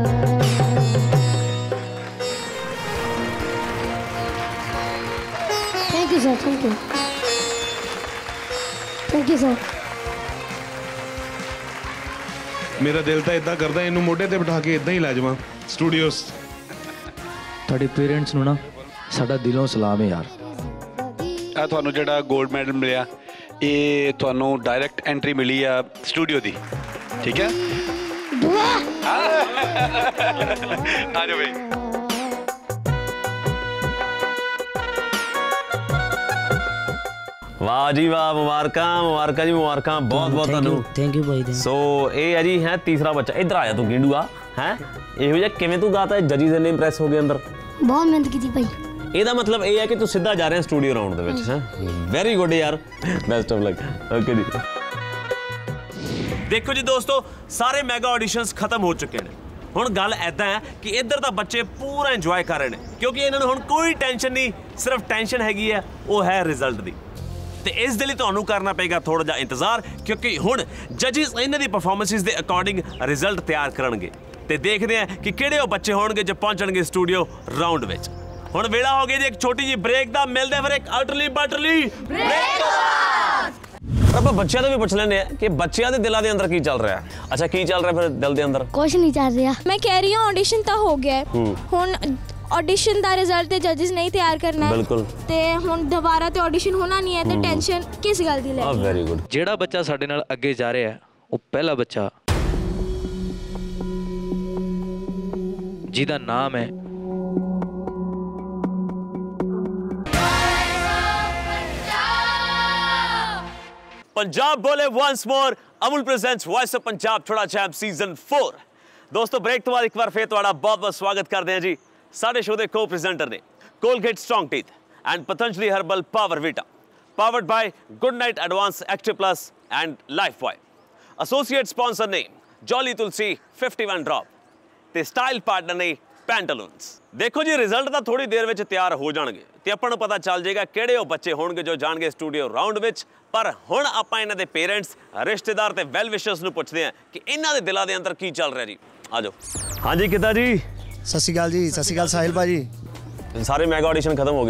Thank you sir, thank you, thank you sir. मेरा दिल ਤਾਂ ਇਦਾਂ ਕਰਦਾ ਇਹਨੂੰ ਮੋਢੇ ਤੇ ਬਿਠਾ ਕੇ ਇਦਾਂ ਹੀ ਲੈ ਜਾਵਾਂ ਸਟੂਡੀਓਸ। ਤੁਹਾਡੇ ਪੇਰੈਂਟਸ ਨੂੰ ਨਾ ਸਾਡਾ ਦਿਲੋਂ ਸਲਾਮ ਹੈ ਯਾਰ। ਆ ਤੁਹਾਨੂੰ ਜਿਹੜਾ 골ਡ ਮੈਡਲ ਮਿਲਿਆ ਇਹ ਤੁਹਾਨੂੰ ਡਾਇਰੈਕਟ ਐਂਟਰੀ ਮਿਲੀ ਆ ਸਟੂਡੀਓ ਦੀ, ਠੀਕ ਹੈ? ਆ ਜਾਓ ਬਈ। ਵਾਹ ਜੀ ਵਾਹ, ਮੁਬਾਰਕਾਂ ਮੁਬਾਰਕਾਂ ਜੀ, ਮੁਬਾਰਕਾਂ ਬਹੁਤ ਬਹੁਤ ਤੁਹਾਨੂੰ। ਥੈਂਕ ਯੂ ਭਾਈ। ਸੋ ਇਹ ਹੈ ਜੀ ਹੈ ਤੀਸਰਾ ਬੱਚਾ। ਇੱਧਰ ਆਇਆ ਤੂੰ ਗੇਂਡੂਆ ਹੈ, ਇਹੋ ਜਿਹਾ ਕਿਵੇਂ ਤੂੰ ਗਾਤਾ ਜੱਜਿਸ ਇੰਨੇ ਇੰਪ੍ਰੈਸ ਹੋ ਗਏ ਅੰਦਰ? ਬਹੁਤ ਮਿਹਨਤ ਕੀਤੀ ਭਾਈ। ਇਹਦਾ ਮਤਲਬ ਇਹ ਹੈ ਕਿ ਤੂੰ ਸਿੱਧਾ ਜਾ ਰਿਹਾ ਸਟੂਡੀਓ ਰਾਉਂਡ ਦੇ ਵਿੱਚ। ਹੈ ਵੈਰੀ ਗੁੱਡ ਯਾਰ, ਬੈਸਟ ਆਫ ਲੱਕ। ਓਕੇ ਜੀ। ਦੇਖੋ ਜੀ ਦੋਸਤੋ, ਸਾਰੇ ਮੈਗਾ ਆਡੀਸ਼ਨਸ ਖਤਮ ਹੋ ਚੁੱਕੇ ਨੇ। ਹੁਣ ਗੱਲ ਐਦਾਂ ਹੈ ਕਿ ਇੱਧਰ ਤਾਂ ਬੱਚੇ ਪੂਰਾ ਇੰਜੋਏ ਕਰ ਰਹੇ ਨੇ, ਕਿਉਂਕਿ ਇਹਨਾਂ ਨੂੰ ਹੁਣ ਕੋਈ ਟੈਨਸ਼ਨ ਨਹੀਂ, ਸਿਰਫ ਟੈਨਸ਼ਨ ਹੈਗੀ ਹੈ ਉਹ ਹੈ ਰਿਜ਼ਲਟ ਦੀ। ਤੇ ਇਸ ਦੇ ਲਈ ਤੁਹਾਨੂੰ ਕਰਨਾ ਪਏਗਾ ਥੋੜਾ ਜਿਹਾ ਇੰਤਜ਼ਾਰ, ਕਿਉਂਕਿ ਹੁਣ ਜੱਜਿਸ ਇਹਨਾਂ ਦੀ ਪਰਫਾਰਮੈਂਸਿਸ ਦੇ ਅਕੋਰਡਿੰਗ ਰਿਜ਼ਲਟ ਤਿਆਰ ਕਰਨਗੇ ਤੇ ਦੇਖਦੇ ਆ ਕਿ ਕਿਹੜੇ ਉਹ ਬੱਚੇ ਹੋਣਗੇ ਜੋ ਪਹੁੰਚਣਗੇ ਸਟੂਡੀਓ ਰਾਉਂਡ ਵਿੱਚ। ਹੁਣ ਵੇਲਾ ਹੋ ਗਿਆ ਜੀ ਇੱਕ ਛੋਟੀ ਜਿਹੀ ਬ੍ਰੇਕ ਦਾ, ਮਿਲਦੇ ਫਿਰ ਇੱਕ ਅਟਲੀ ਬਟਲੀ ਬ੍ਰੇਕ। ਆਪਾਂ ਬੱਚਿਆਂ ਤੋਂ ਵੀ ਪੁੱਛ ਲੈਂਦੇ ਆ ਕਿ ਬੱਚਿਆਂ ਦੇ ਦਿਲਾਂ ਦੇ ਅੰਦਰ ਕੀ ਚੱਲ ਰਿਹਾ। ਅੱਛਾ ਕੀ ਚੱਲ ਰਿਹਾ ਫਿਰ ਦਿਲ ਦੇ ਅੰਦਰ? ਕੁਝ ਨਹੀਂ ਚੱਲ ਰਿਹਾ। ਮੈਂ ਕਹਿ ਰਹੀ ਹਾਂ ਆਡੀਸ਼ਨ ਤਾਂ ਹੋ ਗਿਆ, ਹੁਣ ਆਡੀਸ਼ਨ ਦਾ ਰਿਜ਼ਲਟ ਤੇ ਜੱਜਿਸ ਨਹੀਂ ਤਿਆਰ ਕਰਨਾ ਹੈ। ਬਿਲਕੁਲ। ਤੇ ਹੁਣ ਦੁਬਾਰਾ ਤੇ ਆਡੀਸ਼ਨ ਹੋਣਾ ਨਹੀਂ ਹੈ ਤੇ ਟੈਨਸ਼ਨ ਕਿਸ ਗੱਲ ਦੀ ਲੈ? Very good. ਜਿਹੜਾ ਬੱਚਾ ਸਾਡੇ ਨਾਲ ਅੱਗੇ ਜਾ ਰਿਹਾ ਹੈ ਉਹ ਪਹਿਲਾ ਬੱਚਾ ਜਿਹਦਾ ਨਾਮ ਹੈ पंजाब बोले once more. Amul presents voice of Punjab छोटा चैंप सीजन 4। दोस्तों ब्रेक तो बाद एक बार फिर तुहाडा बहुत बहुत स्वागत करते हैं जी। साडे शो के को प्रेजेंटर ने Colgate strong teeth and Patanjali herbal power vita, powered by good night advance active plus and life boy. Associate sponsor ने जॉली तुलसी 51 ड्रॉप ते स्टाइल पार्टनर ने ਪੈਂਟਲੂਨਸ। ਦੇਖੋ ਜੀ ਰਿਜ਼ਲਟ ਤਾਂ ਥੋੜੀ ਦੇਰ ਵਿੱਚ ਤਿਆਰ ਹੋ ਜਾਣਗੇ ਤੇ ਆਪਾਂ ਨੂੰ ਪਤਾ ਚੱਲ ਜਾਏਗਾ ਕਿਹੜੇ ਉਹ ਬੱਚੇ ਹੋਣਗੇ ਜੋ ਜਾਣਗੇ ਸਟੂਡੀਓ ਰਾਉਂਡ ਵਿੱਚ। ਪਰ ਹੁਣ ਆਪਾਂ ਇਹਨਾਂ ਦੇ ਪੇਰੈਂਟਸ, ਰਿਸ਼ਤੇਦਾਰ ਤੇ ਵੈਲ ਵਿਸ਼ਰਸ ਨੂੰ ਪੁੱਛਦੇ ਹਾਂ ਕਿ ਇਹਨਾਂ ਦੇ ਦਿਲਾਂ ਦੇ ਅੰਦਰ ਕੀ ਚੱਲ ਰਿਹਾ ਜੀ। ਆ ਜਾਓ। ਹਾਂਜੀ ਕਿੱਦਾਂ ਜੀ? ਸਤਿ ਸ਼੍ਰੀ ਅਕਾਲ ਜੀ। ਸਤਿ ਸ਼੍ਰੀ ਅਕਾਲ ਸਾਹਿਲ ਭਾਜੀ। ਸਾਰੇ ਮੈਗਾ ਆਡੀਸ਼ਨ ਖਤਮ ਹੋ ਗਏ ਹੁਣ?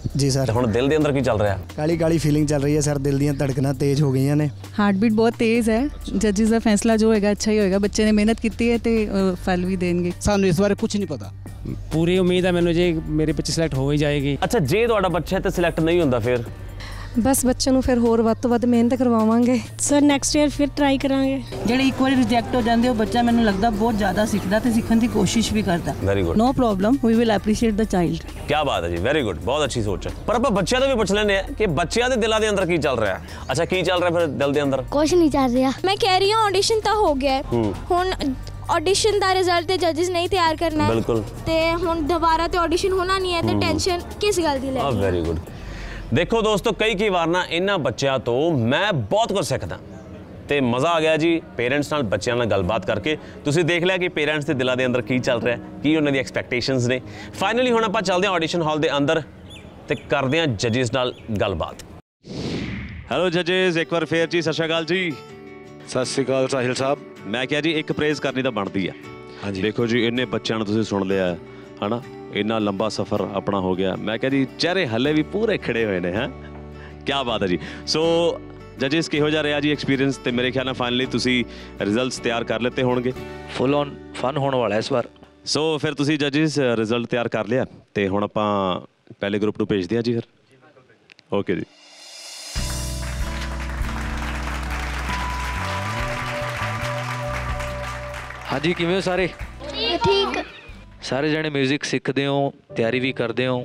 ਜੀ ਸਰ। ਤੇ ਹੁਣ ਦਿਲ ਦੇ ਅੰਦਰ ਕੀ ਚੱਲ ਰਿਹਾ? ਕਾਲੀ ਕਾਲੀ ਫੀਲਿੰਗ ਚੱਲ ਰਹੀ ਹੈ ਸਰ, ਦਿਲ ਦੀਆਂ ਧੜਕਣਾਂ ਤੇਜ਼ ਹੋ ਗਈਆਂ ਨੇ। ਹਾਰਟ ਬੀਟ ਬਹੁਤ ਤੇਜ਼ ਹੈ। ਜੱਜਿਸ ਦਾ ਫੈਸਲਾ ਜੋ ਹੋਏਗਾ ਅੱਛਾ ਹੀ ਹੋਏਗਾ। ਬੱਚੇ ਨੇ ਮਿਹਨਤ ਕੀਤੀ ਹੈ ਤੇ ਫਲ ਵੀ ਦੇਣਗੇ। ਸਾਨੂੰ ਇਸ ਬਾਰੇ ਕੁਝ ਨਹੀਂ ਪਤਾ। ਪੂਰੀ ਉਮੀਦ ਹੈ ਮੈਨੂੰ ਜੇ ਮੇਰੇ ਬੱਚੇ ਸਿਲੈਕਟ ਹੋ ਹੀ ਜਾਏਗੀ। ਅੱਛਾ, ਜੇ ਤੁਹਾਡਾ ਬੱਚਾ ਤੇ ਸਿਲੈਕਟ ਨਹੀਂ ਹੁੰਦਾ ਫਿਰ? ਬਸ ਬੱਚੇ ਨੂੰ ਫਿਰ ਹੋਰ ਵੱਧ ਤੋਂ ਵੱਧ ਮਿਹਨਤ ਕਰਵਾਵਾਂਗੇ ਸਰ। ਨੈਕਸਟ ਈਅਰ ਫਿਰ ਟਰਾਈ ਕਰਾਂਗੇ। ਜਿਹੜੇ ਇੱਕ ਵਾਰੀ ਰਿਜੈਕਟ ਹੋ ਜਾਂਦੇ ਉਹ ਬੱਚਾ ਮੈਨੂੰ ਲੱਗਦਾ ਬਹੁਤ ਜ਼ਿਆਦਾ ਸਿੱਖਦਾ ਤੇ ਸਿੱਖਣ ਦੀ ਕੋਸ਼ਿਸ਼ ਵੀ ਕਰਦਾ। Very good. No problem, we will appreciate the child. ਕੀ ਬਾਤ ਹੈ ਜੀ, ਵੈਰੀ ਗੁੱਡ, ਬਹੁਤ ਅੱਛੀ ਸੋਚ ਹੈ। ਪਰ ਆਪਾਂ ਬੱਚਿਆਂ ਤੋਂ ਵੀ ਪੁੱਛ ਲੈਂਦੇ ਆ ਕਿ ਬੱਚਿਆਂ ਦੇ ਦਿਲਾਂ ਦੇ ਅੰਦਰ ਕੀ ਚੱਲ ਰਿਹਾ। ਅੱਛਾ, ਕੀ ਚੱਲ ਰਿਹਾ ਫਿਰ ਦਿਲ ਦੇ ਅੰਦਰ? ਕੁਝ ਨਹੀਂ ਚੱਲ ਰਿਹਾ। ਮੈਂ ਕਹਿ ਰਹੀ ਹਾਂ ਆਡੀਸ਼ਨ ਤਾਂ ਹੋ ਗਿਆ ਹੁਣ ਆਡੀਸ਼ਨ ਦਾ ਰਿਜ਼ਲਟ ਤੇ ਜੱਜਿਸ ਨਹੀਂ ਤਿਆਰ ਕਰਨਾ ਹੈ। ਬਿਲਕੁਲ। ਤੇ ਹੁਣ ਦੁਬਾਰਾ ਤੇ ਆਡੀਸ਼ਨ ਹੋਣਾ ਨਹੀਂ ਹੈ ਤੇ ਟੈਨਸ਼ਨ ਕਿਸ ਗੱਲ ਦੀ ਲੈਣੀ? Very good. ਦੇਖੋ ਦੋਸਤੋ, ਕਈ ਵਾਰ ਨਾ ਇਹਨਾਂ ਬੱਚਿਆਂ ਤੋਂ ਮੈਂ ਬਹੁਤ ਕੁਝ ਸਿੱਖਦਾ ਤੇ ਮਜ਼ਾ ਆ ਗਿਆ ਜੀ ਪੇਰੈਂਟਸ ਨਾਲ, ਬੱਚਿਆਂ ਨਾਲ ਗੱਲਬਾਤ ਕਰਕੇ। ਤੁਸੀਂ ਦੇਖ ਲਿਆ ਕਿ ਪੇਰੈਂਟਸ ਦੇ ਦਿਲਾਂ ਦੇ ਅੰਦਰ ਕੀ ਚੱਲ ਰਿਹਾ, ਕੀ ਉਹਨਾਂ ਦੀ ਐਕਸਪੈਕਟੇਸ਼ਨਸ ਨੇ। ਫਾਈਨਲੀ ਹੁਣ ਆਪਾਂ ਚੱਲਦੇ ਹਾਂ ਆਡੀਸ਼ਨ ਹਾਲ ਦੇ ਅੰਦਰ ਤੇ ਕਰਦੇ ਹਾਂ ਜੱਜਿਸ ਨਾਲ ਗੱਲਬਾਤ। ਹੈਲੋ ਜੱਜਿਸ, ਇੱਕ ਵਾਰ ਫੇਰ ਜੀ ਸਤਿ ਸ਼੍ਰੀ ਅਕਾਲ ਜੀ। ਸਤਿ ਸ਼੍ਰੀ ਅਕਾਲ ਸਾਹਿਲ ਸਾਹਿਬ। ਮੈਂ ਕਿਹਾ ਜੀ ਇੱਕ ਪ੍ਰੇਜ਼ ਕਰਨੀ ਤਾਂ ਬਣਦੀ ਆ। ਹਾਂਜੀ, ਦੇਖੋ ਜੀ ਇੰਨੇ ਬੱਚਿਆਂ ਨੂੰ ਤੁਸੀਂ ਸੁਣ ਲਿਆ ਹਨਾ, ਇੰਨਾ ਲੰਬਾ ਸਫ਼ਰ ਆਪਣਾ ਹੋ ਗਿਆ। ਮੈਂ ਕਿਹਾ ਜੀ ਚਿਹਰੇ ਹੱਲੇ ਵੀ ਪੂਰੇ ਖੜੇ ਹੋਏ ਨੇ। ਕੀ ਬਾਤ ਹੈ ਜੀ। ਸੋ ਜੱਜਿਸ, ਕਿਹੋ ਜਿਹਾ ਰਿਹਾ ਜੀ ਐਕਸਪੀਰੀਅੰਸ? ਤੇ ਮੇਰੇ ਖਿਆਲ ਨਾਲ ਫਾਈਨਲੀ ਤੁਸੀਂ ਰਿਜ਼ਲਟਸ ਤਿਆਰ ਕਰ ਲਿੱਤੇ ਹੋਣਗੇ। ਫੁੱਲ ਔਨ ਫਨ ਹੋਣ ਵਾਲਾ ਇਸ ਵਾਰ। ਸੋ ਫਿਰ ਤੁਸੀਂ ਜੱਜਿਸ ਰਿਜ਼ਲਟ ਤਿਆਰ ਕਰ ਲਿਆ ਤੇ ਹੁਣ ਆਪਾਂ ਪਹਿਲੇ ਗਰੁੱਪ ਨੂੰ ਭੇਜਦੇ ਹਾਂ ਜੀ ਫਿਰ। ਓਕੇ ਜੀ। ਹਾਂਜੀ, ਕਿਵੇਂ ਹੋ ਸਾਰੇ? ਠੀਕ। ਸਾਰੇ ਜਣੇ ਮਿਊਜ਼ਿਕ ਸਿੱਖਦੇ ਹੋ, ਤਿਆਰੀ ਵੀ ਕਰਦੇ ਹੋ,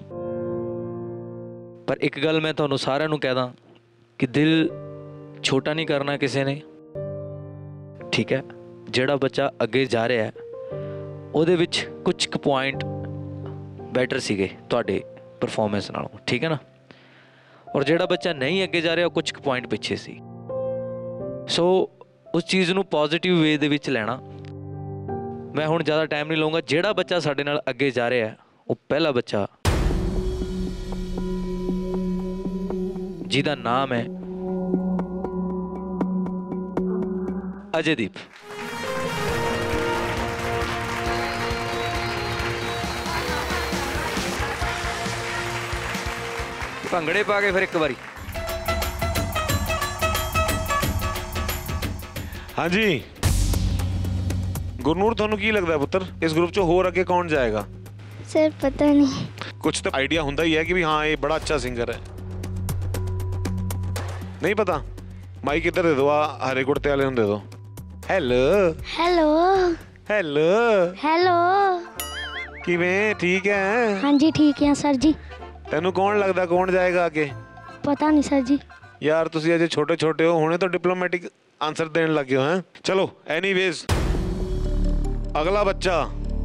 ਪਰ ਇੱਕ ਗੱਲ ਮੈਂ ਤੁਹਾਨੂੰ ਸਾਰਿਆਂ ਨੂੰ ਕਹਿ ਦਾਂ ਕਿ ਦਿਲ ਛੋਟਾ ਨਹੀਂ ਕਰਨਾ ਕਿਸੇ ਨੇ, ਠੀਕ ਹੈ? ਜਿਹੜਾ ਬੱਚਾ ਅੱਗੇ ਜਾ ਰਿਹਾ ਹੈ ਉਹਦੇ ਵਿੱਚ ਕੁਝ ਕੁ ਪੁਆਇੰਟ ਬੈਟਰ ਸੀਗੇ ਤੁਹਾਡੇ ਪਰਫਾਰਮੈਂਸ ਨਾਲੋਂ, ਠੀਕ ਹੈ ਨਾ? ਔਰ ਜਿਹੜਾ ਬੱਚਾ ਨਹੀਂ ਅੱਗੇ ਜਾ ਰਿਹਾ ਉਹ ਕੁਝ ਕੁ ਪੁਆਇੰਟ ਪਿੱਛੇ ਸੀ। ਸੋ ਉਸ ਚੀਜ਼ ਨੂੰ ਪੋਜ਼ਿਟਿਵ ਵੇ ਦੇ ਵਿੱਚ ਲੈਣਾ। ਮੈਂ ਹੁਣ ਜ਼ਿਆਦਾ ਟਾਈਮ ਨਹੀਂ ਲਊਂਗਾ। ਜਿਹੜਾ ਬੱਚਾ ਸਾਡੇ ਨਾਲ ਅੱਗੇ ਜਾ ਰਿਹਾ ਹੈ ਉਹ ਪਹਿਲਾ ਬੱਚਾ ਜਿਹਦਾ ਨਾਮ ਹੈ ਅਜੇਦੀਪ। ਭੰਗੜੇ ਪਾ ਕੇ ਫਿਰ ਇੱਕ ਵਾਰੀ। ਹਾਂਜੀ ਗੁਰਨੂਰ, ਤੁਹਾਨੂੰ ਕੀ ਲੱਗਦਾ ਪੁੱਤਰ ਇਸ ਗਰੁੱਪ ਚੋਂ ਹੋਰ ਅੱਗੇ ਕੌਣ ਜਾਏਗਾ? ਸਰ ਪਤਾ ਨਹੀਂ। ਕੁਝ ਤਾਂ ਆਈਡੀਆ ਹੁੰਦਾ ਹੀ ਹੈ ਕਿ ਵੀ ਹਾਂ ਇਹ ਬੜਾ ਅੱਛਾ ਸਿੰਗਰ ਹੈ। ਨਹੀਂ ਪਤਾ? ਮਾਈਕ ਇੱਧਰ ਦੇ ਦਿਓ, ਆ ਹਰੇ ਕੁੜਤੇ ਵਾਲੇ ਨੂੰ ਦੇ ਦਿਓ। Hello hello hello hello. ਕਿਵੇਂ? ਠੀਕ ਹੈ? ਹਾਂਜੀ ਠੀਕ ਹੈ ਸਰ ਜੀ। ਤੈਨੂੰ ਕੌਣ ਲੱਗਦਾ ਕੌਣ ਜਾਏਗਾ ਅੱਗੇ? ਪਤਾ ਨਹੀਂ ਸਰ ਜੀ। ਯਾਰ ਤੁਸੀਂ ਅਜੇ ਛੋਟੇ ਛੋਟੇ ਹੋ, ਹੁਣੇ ਤਾਂ ਡਿਪਲੋਮੈਟਿਕ ਆਨਸਰ ਦੇਣ ਲੱਗੇ ਹੋ। ਹੈ ਚਲੋ, ਐਨੀਵੇਜ਼ ਅਗਲਾ ਬੱਚਾ,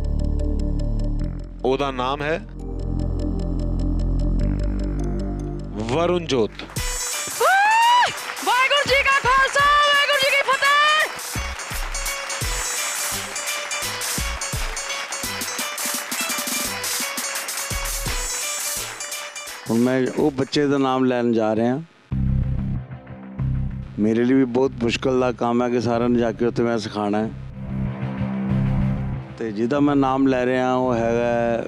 ਉਹਦਾ ਨਾਮ ਹੈ ਵਰੁਣ ਜੋਤ। ਵਾਹਿਗੁਰੂ ਜੀ ਕਾ ਖਾਲਸਾ, ਵਾਹਿਗੁਰੂ ਜੀ ਕੀ ਫਤਿਹ। ਹੁਣ ਮੈਂ ਉਹ ਬੱਚੇ ਦਾ ਨਾਮ ਲੈਣ ਜਾ ਰਿਹਾ। ਮੇਰੇ ਲਈ ਵੀ ਬਹੁਤ ਮੁਸ਼ਕਲ ਦਾ ਕੰਮ ਹੈ ਕਿ ਸਾਰਿਆਂ ਨੂੰ ਜਾ ਕੇ ਉੱਥੇ ਮੈਂ ਸਿਖਾਉਣਾ ਹੈ। ਤੇ ਜਿਹਦਾ ਮੈਂ ਨਾਮ ਲੈ ਰਿਹਾ ਉਹ ਹੈਗਾ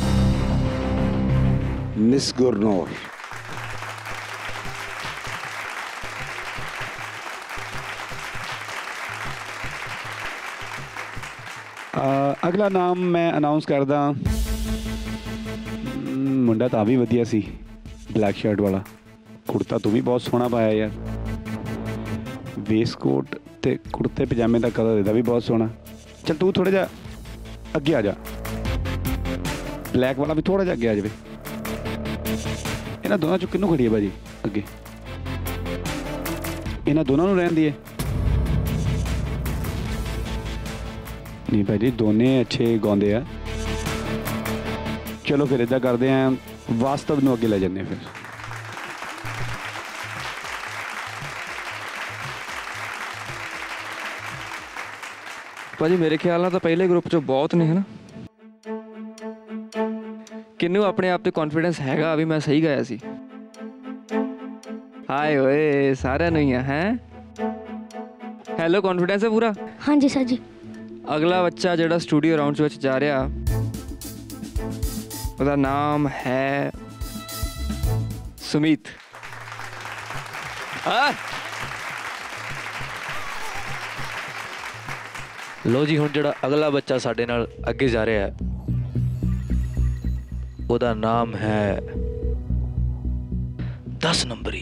ਮਿਸ ਗੁਰਨੂਰ। ਅਗਲਾ ਨਾਮ ਮੈਂ ਅਨਾਉਂਸ ਕਰਦਾ। ਮੁੰਡਾ ਤਾਂ ਵੀ ਵਧੀਆ ਸੀ, ਬਲੈਕ ਸ਼ਰਟ ਵਾਲਾ। ਕੁੜਤਾ ਤੂੰ ਵੀ ਬਹੁਤ ਸੋਹਣਾ ਪਾਇਆ ਯਾਰ। ਵੇਸਕੋਟ ਤੇ ਕੁੜਤੇ ਪਜਾਮੇ ਦਾ ਕਲਰ ਇਹਦਾ ਵੀ ਬਹੁਤ ਸੋਹਣਾ। ਚੱਲ ਤੂੰ ਥੋੜਾ ਜਿਹਾ ਅੱਗੇ ਆ ਜਾ, ਬਲੈਕ ਵਾਲਾ ਵੀ ਥੋੜਾ ਜਿਹਾ ਅੱਗੇ ਆ ਜਾਵੇ। ਇਹਨਾਂ ਦੋਨਾਂ ਚੋਂ ਕਿਹਨੂੰ ਖੜੀ ਹੈ ਭਾਜੀ ਅੱਗੇ? ਇਹਨਾਂ ਦੋਨਾਂ ਨੂੰ ਰਹਿਣ ਦੀਏ? ਨਹੀਂ ਭਾਈ ਜੀ, ਦੋਨੇ ਅੱਛੇ ਗਾਉਂਦੇ ਆ। ਚਲੋ ਫਿਰ ਇੱਦਾਂ ਕਰਦੇ ਆ, ਵਾਸਤਵ ਨੂੰ ਅੱਗੇ ਲੈ ਜਾਂਦੇ ਫਿਰ। ਭਾਜੀ ਮੇਰੇ ਖਿਆਲ ਨਾਲ ਤਾਂ ਪਹਿਲੇ ਗਰੁੱਪ 'ਚੋਂ ਬਹੁਤ ਨੇ ਹਨਾ। ਕਿੰਨੂੰ ਆਪਣੇ ਆਪ ਤੇ ਕੌਨਫੀਡੈਂਸ ਹੈਗਾ ਵੀ ਮੈਂ ਸਹੀ ਗਾਇਆ ਸੀ? ਹਾਏ ਓਏ, ਸਾਰਿਆਂ ਨੂੰ ਹੀ ਆ ਹੈ। ਹੈਲੋ, ਕੌਨਫੀਡੈਂਸ ਹੈ ਪੂਰਾ? ਹਾਂਜੀ ਸਰ ਜੀ। ਅਗਲਾ ਬੱਚਾ ਜਿਹੜਾ ਸਟੂਡੀਓ ਰਾਊਂਡਸ ਵਿੱਚ ਜਾ ਰਿਹਾ ਉਹਦਾ ਨਾਮ ਹੈ ਸੁਮੀਤ। ਲੋ ਜੀ, ਹੁਣ ਜਿਹੜਾ ਅਗਲਾ ਬੱਚਾ ਸਾਡੇ ਨਾਲ ਅੱਗੇ ਜਾ ਰਿਹਾ ਹੈ ਉਹਦਾ ਨਾਮ ਹੈ 10 ਨੰਬਰੀ।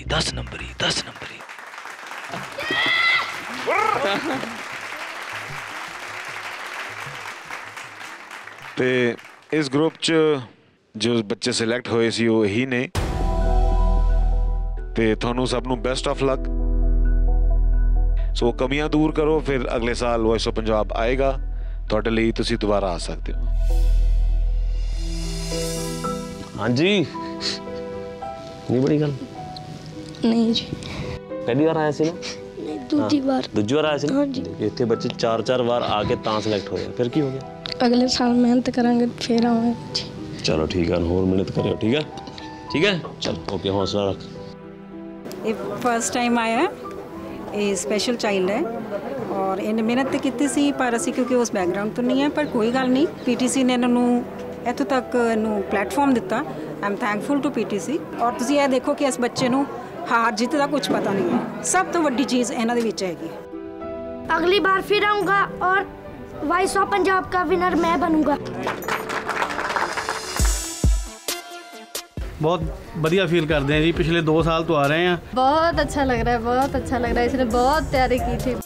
ਤੇ ਇਸ ਗਰੁੱਪ 'ਚ ਜੋ ਬੱਚੇ ਸਿਲੈਕਟ ਹੋਏ ਸੀ ਉਹ ਇਹੀ ਨੇ ਤੇ ਤੁਹਾਨੂੰ ਸਭ ਨੂੰ ਬੈਸਟ ਆਫ ਲੱਕ। ਸੋ ਕਮੀਆਂ ਦੂਰ ਕਰੋ, ਫਿਰ ਅਗਲੇ ਸਾਲ ਵੌਇਸ ਆਫ ਪੰਜਾਬ ਆਏਗਾ ਤੁਹਾਡੇ ਲਈ, ਤੁਸੀਂ ਦੁਬਾਰਾ ਆ ਸਕਦੇ ਹੋ। ਹਾਂਜੀ, ਨਹੀਂ ਬੜੀ ਗੱਲ ਨਹੀਂ ਜੀ, ਪਹਿਲੀ ਵਾਰ ਆਇਆ ਸੀ ਨਾ? ਨਹੀਂ, ਦੂਜੀ ਵਾਰ ਆਇਆ ਸੀ ਨਾ? ਇੱਥੇ ਬੱਚੇ 4-4 ਵਾਰ ਆ ਕੇ ਤਾਂ ਸਿਲੈਕਟ ਹੋਏ, ਫਿਰ ਕੀ ਹੋ ਗਿਆ? ਅਗਲੇ ਸਾਲ ਮਿਹਨਤ ਕਰਾਂਗੇ ਫਿਰ ਆਵਾਂਗੇ ਜੀ। ਚਲੋ ਠੀਕ ਹੈ, ਹੋਰ ਮਿਹਨਤ ਕਰਿਓ। ਠੀਕ ਹੈ ਚਲ ਓਕੇ, ਹੌਸਲਾ ਰੱਖ। ਇਹ ਫਸਟ ਟਾਈਮ ਆਇਆ, ਇਹ ਸਪੈਸ਼ਲ ਚਾਈਲਡ ਹੈ ਔਰ ਇਹਨੇ ਮਿਹਨਤ ਤਾਂ ਕੀਤੀ ਸੀ, ਪਰ ਅਸੀਂ ਕਿਉਂਕਿ ਉਸ ਬੈਕਗਰਾਊਂਡ ਤੋਂ ਨਹੀਂ ਹੈ, ਪਰ ਕੋਈ ਗੱਲ ਨਹੀਂ, ਪੀਟੀਸੀ ਨੇ ਇਹਨਾਂ ਨੂੰ ਇੱਥੋਂ ਤੱਕ ਇਹਨੂੰ ਪਲੇਟਫਾਰਮ ਦਿੱਤਾ। I am thankful to PTC. ਔਰ ਤੁਸੀਂ ਇਹ ਦੇਖੋ ਕਿ ਇਸ ਬੱਚੇ ਨੂੰ ਹਾਰ ਜਿੱਤ ਦਾ ਕੁਝ ਪਤਾ ਨਹੀਂ ਹੈ, ਸਭ ਤੋਂ ਵੱਡੀ ਚੀਜ਼ ਇਹਨਾਂ ਦੇ ਵਿੱਚ ਹੈਗੀ। अगली बार फिर आऊँगा और वॉइस ऑफ पंजाब का विनर मैं बनूंगा। बहुत बढ़िया फील करते हैं जी, पिछले 2 साल तो आ रहे हैं। बहुत अच्छा लग रहा है, बहुत अच्छा लग रहा है। इसने बहुत तैयारी की थी।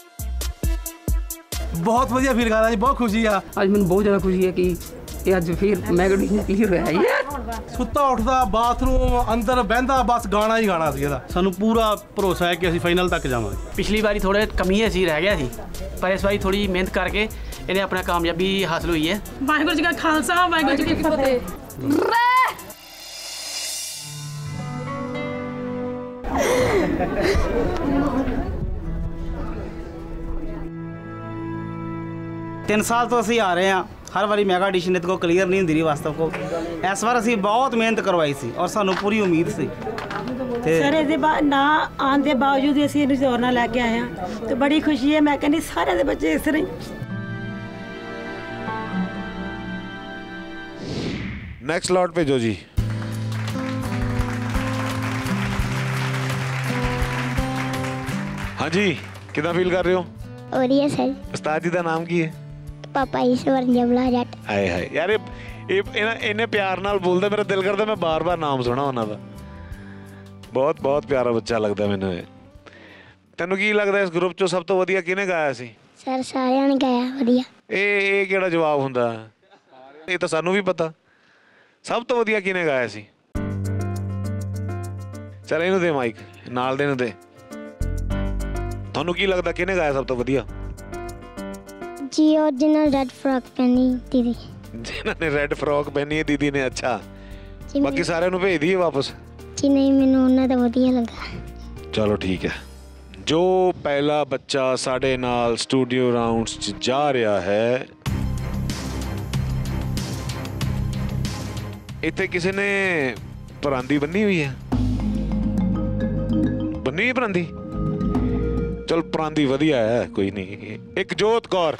बहुत बढ़िया फील कर रहा है जी, बहुत खुशी है। ਅੱਜ ਮੈਨੂੰ ਬਹੁਤ ਜ਼ਿਆਦਾ ਖੁਸ਼ੀ ਹੈ ਕਿ ਇਹ ਅੱਜ ਫਿਰ ਮੈਗਾ ਐਡੀਸ਼ਨ ਕਲੀਅਰ ਹੋਇਆ ਹੈ। ਸੁੱਤਾ ਉੱਠਦਾ ਬਾਥਰੂਮ ਅੰਦਰ ਬਹਿੰਦਾ ਬਸ ਗਾਣਾ ਹੀ ਗਾਣਾ ਸੀ ਇਹਦਾ। ਸਾਨੂੰ ਪੂਰਾ ਭਰੋਸਾ ਹੈ ਕਿ ਅਸੀਂ ਫਾਈਨਲ ਤੱਕ ਜਾਵਾਂਗੇ। ਪਿਛਲੀ ਵਾਰੀ ਥੋੜੇ ਕਮੀ ਸੀ ਰਹਿ ਗਿਆ ਸੀ, ਪਰ ਇਸ ਵਾਰੀ ਥੋੜੀ ਮਿਹਨਤ ਕਰਕੇ ਇਹਨੇ ਆਪਣਾ ਕਾਮਯਾਬੀ ਹਾਸਲ ਹੋਈ ਹੈ। ਵਾਹਿਗੁਰੂ ਜੀ ਕਾ ਖਾਲਸਾ, ਵਾਹਿਗੁਰੂ ਜੀ ਕੀ ਫਤਿਹ। तीन साल तो असी आ रहे हैं, हर बारी मैगा एडिशन को क्लीयर नहीं होंदी वास्तव को। इस बार असी बहुत मेहनत करवाई सी और सानू पूरी उम्मीद सी। सर ये ना आने के बावजूद असी इन्हू जोर नाल लैके आए हैं, तो बड़ी खुशी है। मैं कहनी सारे दे बच्चे इस तरह ही। नेक्स्ट लॉट भेजो जी। हाँ जी, कितना फील कर रहे हो? ਵਧੀਆ ਸਰ। उस्ताद जी का नाम की है? ਪਾਪਾ ਈਸ਼ਵਰ ਜਮਲਾ ਜੱਟ। ਹਾਏ ਹਾਏ ਯਾਰ, ਇਹ ਇਹਨੇ ਪਿਆਰ ਨਾਲ ਬੋਲਦਾ, ਮੇਰਾ ਦਿਲ ਕਰਦਾ ਮੈਂ ਬਾਰ-ਬਾਰ ਨਾਮ ਸੁਣਾ ਉਹਨਾਂ ਦਾ। ਬਹੁਤ ਬਹੁਤ ਪਿਆਰਾ ਬੱਚਾ ਲੱਗਦਾ ਮੈਨੂੰ ਇਹ। ਤੈਨੂੰ ਕੀ ਲੱਗਦਾ ਇਸ ਗਰੁੱਪ ਚੋਂ ਸਭ ਤੋਂ ਵਧੀਆ ਕਿਹਨੇ ਗਾਇਆ ਸੀ? ਸਰ ਸਾਰਿਆਂ ਨੇ ਗਾਇਆ ਵਧੀਆ। ਇਹ ਕਿਹੜਾ ਜਵਾਬ ਹੁੰਦਾ? ਇਹ ਤਾਂ ਸਾਨੂੰ ਵੀ ਪਤਾ। ਸਭ ਤੋਂ ਵਧੀਆ ਕਿਹਨੇ ਗਾਇਆ ਸੀ? ਚਲ ਇਹਨੂੰ ਦੇ ਮਾਈਕ, ਨਾਲ ਦੇ ਨੂੰ ਦੇ। ਤੁਹਾਨੂੰ ਕੀ ਲੱਗਦਾ ਕਿਹਨੇ ਗਾਇਆ ਸਭ ਤੋਂ ਵਧੀਆ? जी, और जिन्होंने रेड फ्रॉक पहनी दीदी। जिन्होंने रेड फ्रॉक पहनी है दीदी ने। अच्छा, बाकी सारे ਨੂੰ ਭੇਜ ਦਈਏ ਵਾਪਸ? जी नहीं, ਮੈਨੂੰ ਉਹਨਾਂ ਦਾ ਵਧੀਆ ਲੱਗਾ। ਚਲੋ ਠੀਕ ਹੈ। ਜੋ ਪਹਿਲਾ ਬੱਚਾ ਸਾਡੇ ਨਾਲ ਸਟੂਡੀਓ ਰਾਉਂਡਸ 'ਚ ਜਾ ਰਿਹਾ ਹੈ, ਇੱਥੇ ਕਿਸੇ ਨੇ ਪਰਾਂਦੀ ਬੰਨੀ ਹੋਈ ਹੈ? ਬੰਨੀ ਹੋਈ ਪਰਾਂਦੀ? ਚਲ ਪਰਾਂਦੀ ਵਧੀਆ ਹੈ, ਕੋਈ ਨਹੀਂ। ਇੱਕ ਜੋਤ ਕੌਰ।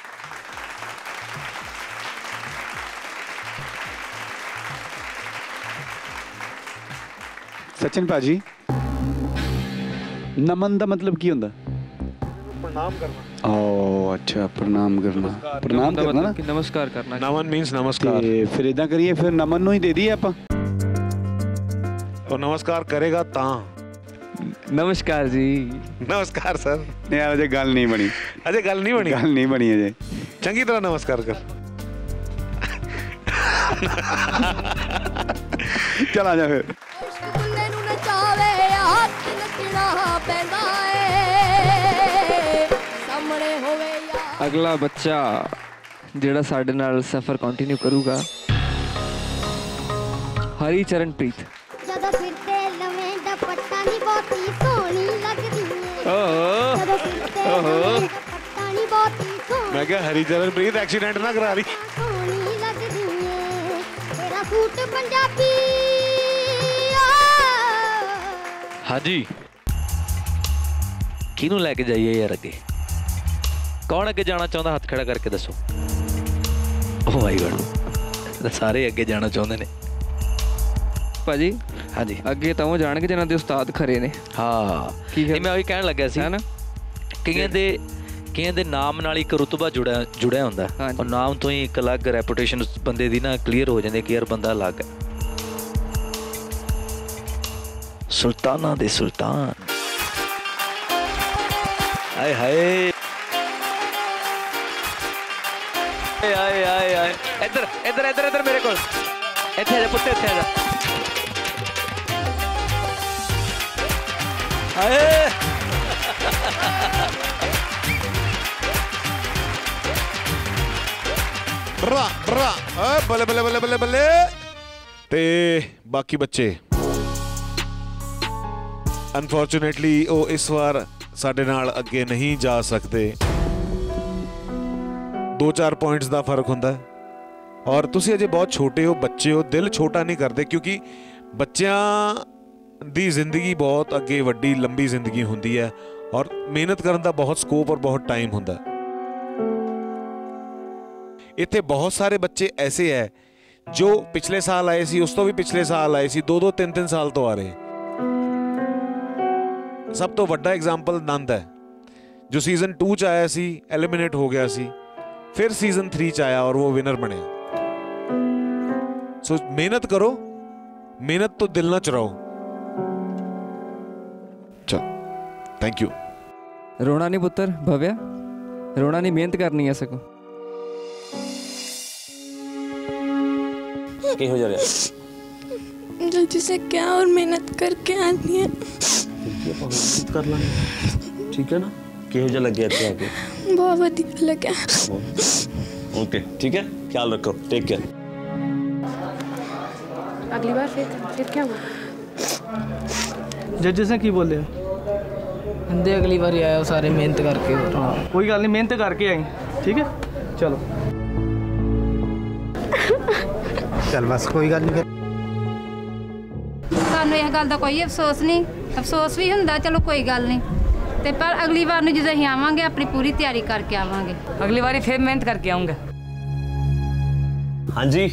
सचिन भाजी, नमन का मतलब की होंदा? प्रणाम करना। ओ अच्छा, प्रणाम करना। प्रणाम करना ना, नमस्कार करना। नमन मींस नमस्कार। फिर इदा करिए, फिर नमन नु ही दे दिए आप। और नमस्कार करेगा ता। नमस्कार जी। नमस्कार सर। नहीं यार, अजे गल नहीं बनी। अजे गल नहीं बनी? गल नहीं बनी अजे। चंगी तरह नमस्कार कर। चल आ जा फिर। अगला बच्चा ਜਿਹੜਾ ਸਾਡੇ ਨਾਲ ਸਫ਼ਰ ਕੰਟੀਨਿਊ ਕਰੂਗਾ, ਹਰੀ ਚਰਨਪ੍ਰੀਤ। ਜਦੋਂ ਫਿਰਤੇ ਲਵੇਂ ਦੁਪੱਟਾ ਨਹੀਂ ਬਹੁਤੀ ਸੋਹਣੀ ਲੱਗਦੀ ਏ। ਜਦੋਂ ਫਿਰਤੇ ਲਵੇਂ ਦੁਪੱਟਾ ਨਹੀਂ ਬਹੁਤੀ ਸੋਹਣੀ। मैं क्या हरी चरणप्रीत एक्सीडेंट ना करा रही? ਸੋਹਣੀ ਲੱਗਦੀ ਏ ਤੇਰਾ ਸੂਟ ਪੰਜਾਬੀ। हाँ जी, किनू लैके जाइए यार अगे? कौन अगे जाना चाहता? हाथ खड़ा करके दसो। ओ भाई गढ़, सारे अगे जाना चाहते ने। ਭਾਜੀ ਹਾਂਜੀ ਅੱਗੇ ਤਾਂ ਉਹ ਜਾਣਗੇ ਜਿਨ੍ਹਾਂ ਦੇ ਉਸਤਾਦ ਖਰੇ ਨੇ। ਹਾਂ ਨਹੀਂ ਮੈਂ ਉਹੀ ਕਹਿਣ ਲੱਗਿਆ ਸੀ ਨਾ, ਕਈਆਂ ਦੇ ਨਾਮ ਨਾਲ ਇੱਕ ਰੁਤਬਾ ਜੁੜਿਆ ਹੁੰਦਾ, ਔਰ ਨਾਮ ਤੋਂ ਹੀ ਇੱਕ ਅਲੱਗ ਰੈਪੂਟੇਸ਼ਨ ਬੰਦੇ ਦੀ ਨਾ ਕਲੀਅਰ ਹੋ ਜਾਂਦੀ ਕਿ ਯਾਰ ਬੰਦਾ ਅਲੱਗ ਹੈ। ਸੁਲਤਾਨਾਂ ਦੇ ਸੁਲਤਾਨ, ਆਏ ਹਾਏ ਆਏ ਆਏ ਆਏ, ਇੱਧਰ ਇੱਧਰ ਇੱਧਰ ਇੱਧਰ ਮੇਰੇ ਕੋਲ, ਇੱਥੇ ਆ ਜਾ ਪੁੱਤ, ਇੱਥੇ ਆ ਜਾ। ਆਏ ਬਰਾ ਬਰਾ ਬੱਲੇ ਬੱਲੇ ਬੱਲੇ ਬੱਲੇ ਬੱਲੇ। ਤੇ ਬਾਕੀ ਬੱਚੇ ਅਨਫੋਰਚੂਨੇਟਲੀ ਉਹ ਇਸ ਵਾਰ ਸਾਡੇ ਨਾਲ ਅੱਗੇ ਨਹੀਂ ਜਾ ਸਕਦੇ। 2-4 ਪੁਆਇੰਟਸ ਦਾ ਫਰਕ ਹੁੰਦਾ ਔਰ ਤੁਸੀਂ ਅਜੇ ਬਹੁਤ ਛੋਟੇ ਹੋ, ਬੱਚੇ ਹੋ, ਦਿਲ ਛੋਟਾ ਨਹੀਂ ਕਰਦੇ ਕਿਉਂਕਿ ਬੱਚਿਆਂ ਦੀ ਜ਼ਿੰਦਗੀ ਬਹੁਤ ਅੱਗੇ ਵੱਡੀ ਲੰਬੀ ਜ਼ਿੰਦਗੀ ਹੁੰਦੀ ਹੈ ਔਰ ਮਿਹਨਤ ਕਰਨ ਦਾ ਬਹੁਤ ਸਕੋਪ ਔਰ ਬਹੁਤ ਟਾਈਮ ਹੁੰਦਾ। ਇੱਥੇ ਬਹੁਤ ਸਾਰੇ ਬੱਚੇ ਐਸੇ ਹੈ ਜੋ ਪਿਛਲੇ ਸਾਲ ਆਏ ਸੀ, ਉਸ ਤੋਂ ਵੀ ਪਿਛਲੇ ਸਾਲ ਆਏ ਸੀ, 2-2 3-3 ਸਾਲ ਤੋਂ ਆ ਰਹੇ। ਸਭ ਤੋਂ ਵੱਡਾ ਐਗਜ਼ਾਮਪਲ ਨੰਦ ਹੈ ਜੋ ਸੀਜ਼ਨ 2 ਚ ਆਇਆ ਸੀ, ਐਲੀਮੀਨੇਟ ਹੋ ਗਿਆ ਸੀ, फिर सीजन 3 च आया और वो विनर बने। सो मेहनत करो, मेहनत तो दिल ना चुराओ। चल थैंक यू। रोना नहीं पुत्र भव्या, रोना नहीं, मेहनत करनी है सको। की हो जा रहा है जल्दी से क्या और मेहनत करके आनी है। कर लांगे ठीक है ना। किहो जा लग गया इत्थे आके? बहुत बढ़िया लगा। ओके ठीक है, ख्याल रखो, टेक केयर। अगली बार फिर क्या हुआ? जजेस ने की बोले? कहते अगली बार आया सारे मेहनत करके। हाँ कोई गल नहीं, मेहनत करके आई, ठीक है चलो। चल बस कोई गल नहीं। सानू इस गल का कोई अफसोस नहीं, अफसोस भी हुंदा, चलो कोई गल नहीं। ते पर अगली बार जो असीं आवांगे अपनी पूरी तैयारी करके आवांगे। अगली बार फिर मेहनत करके आऊँगा। हाँ जी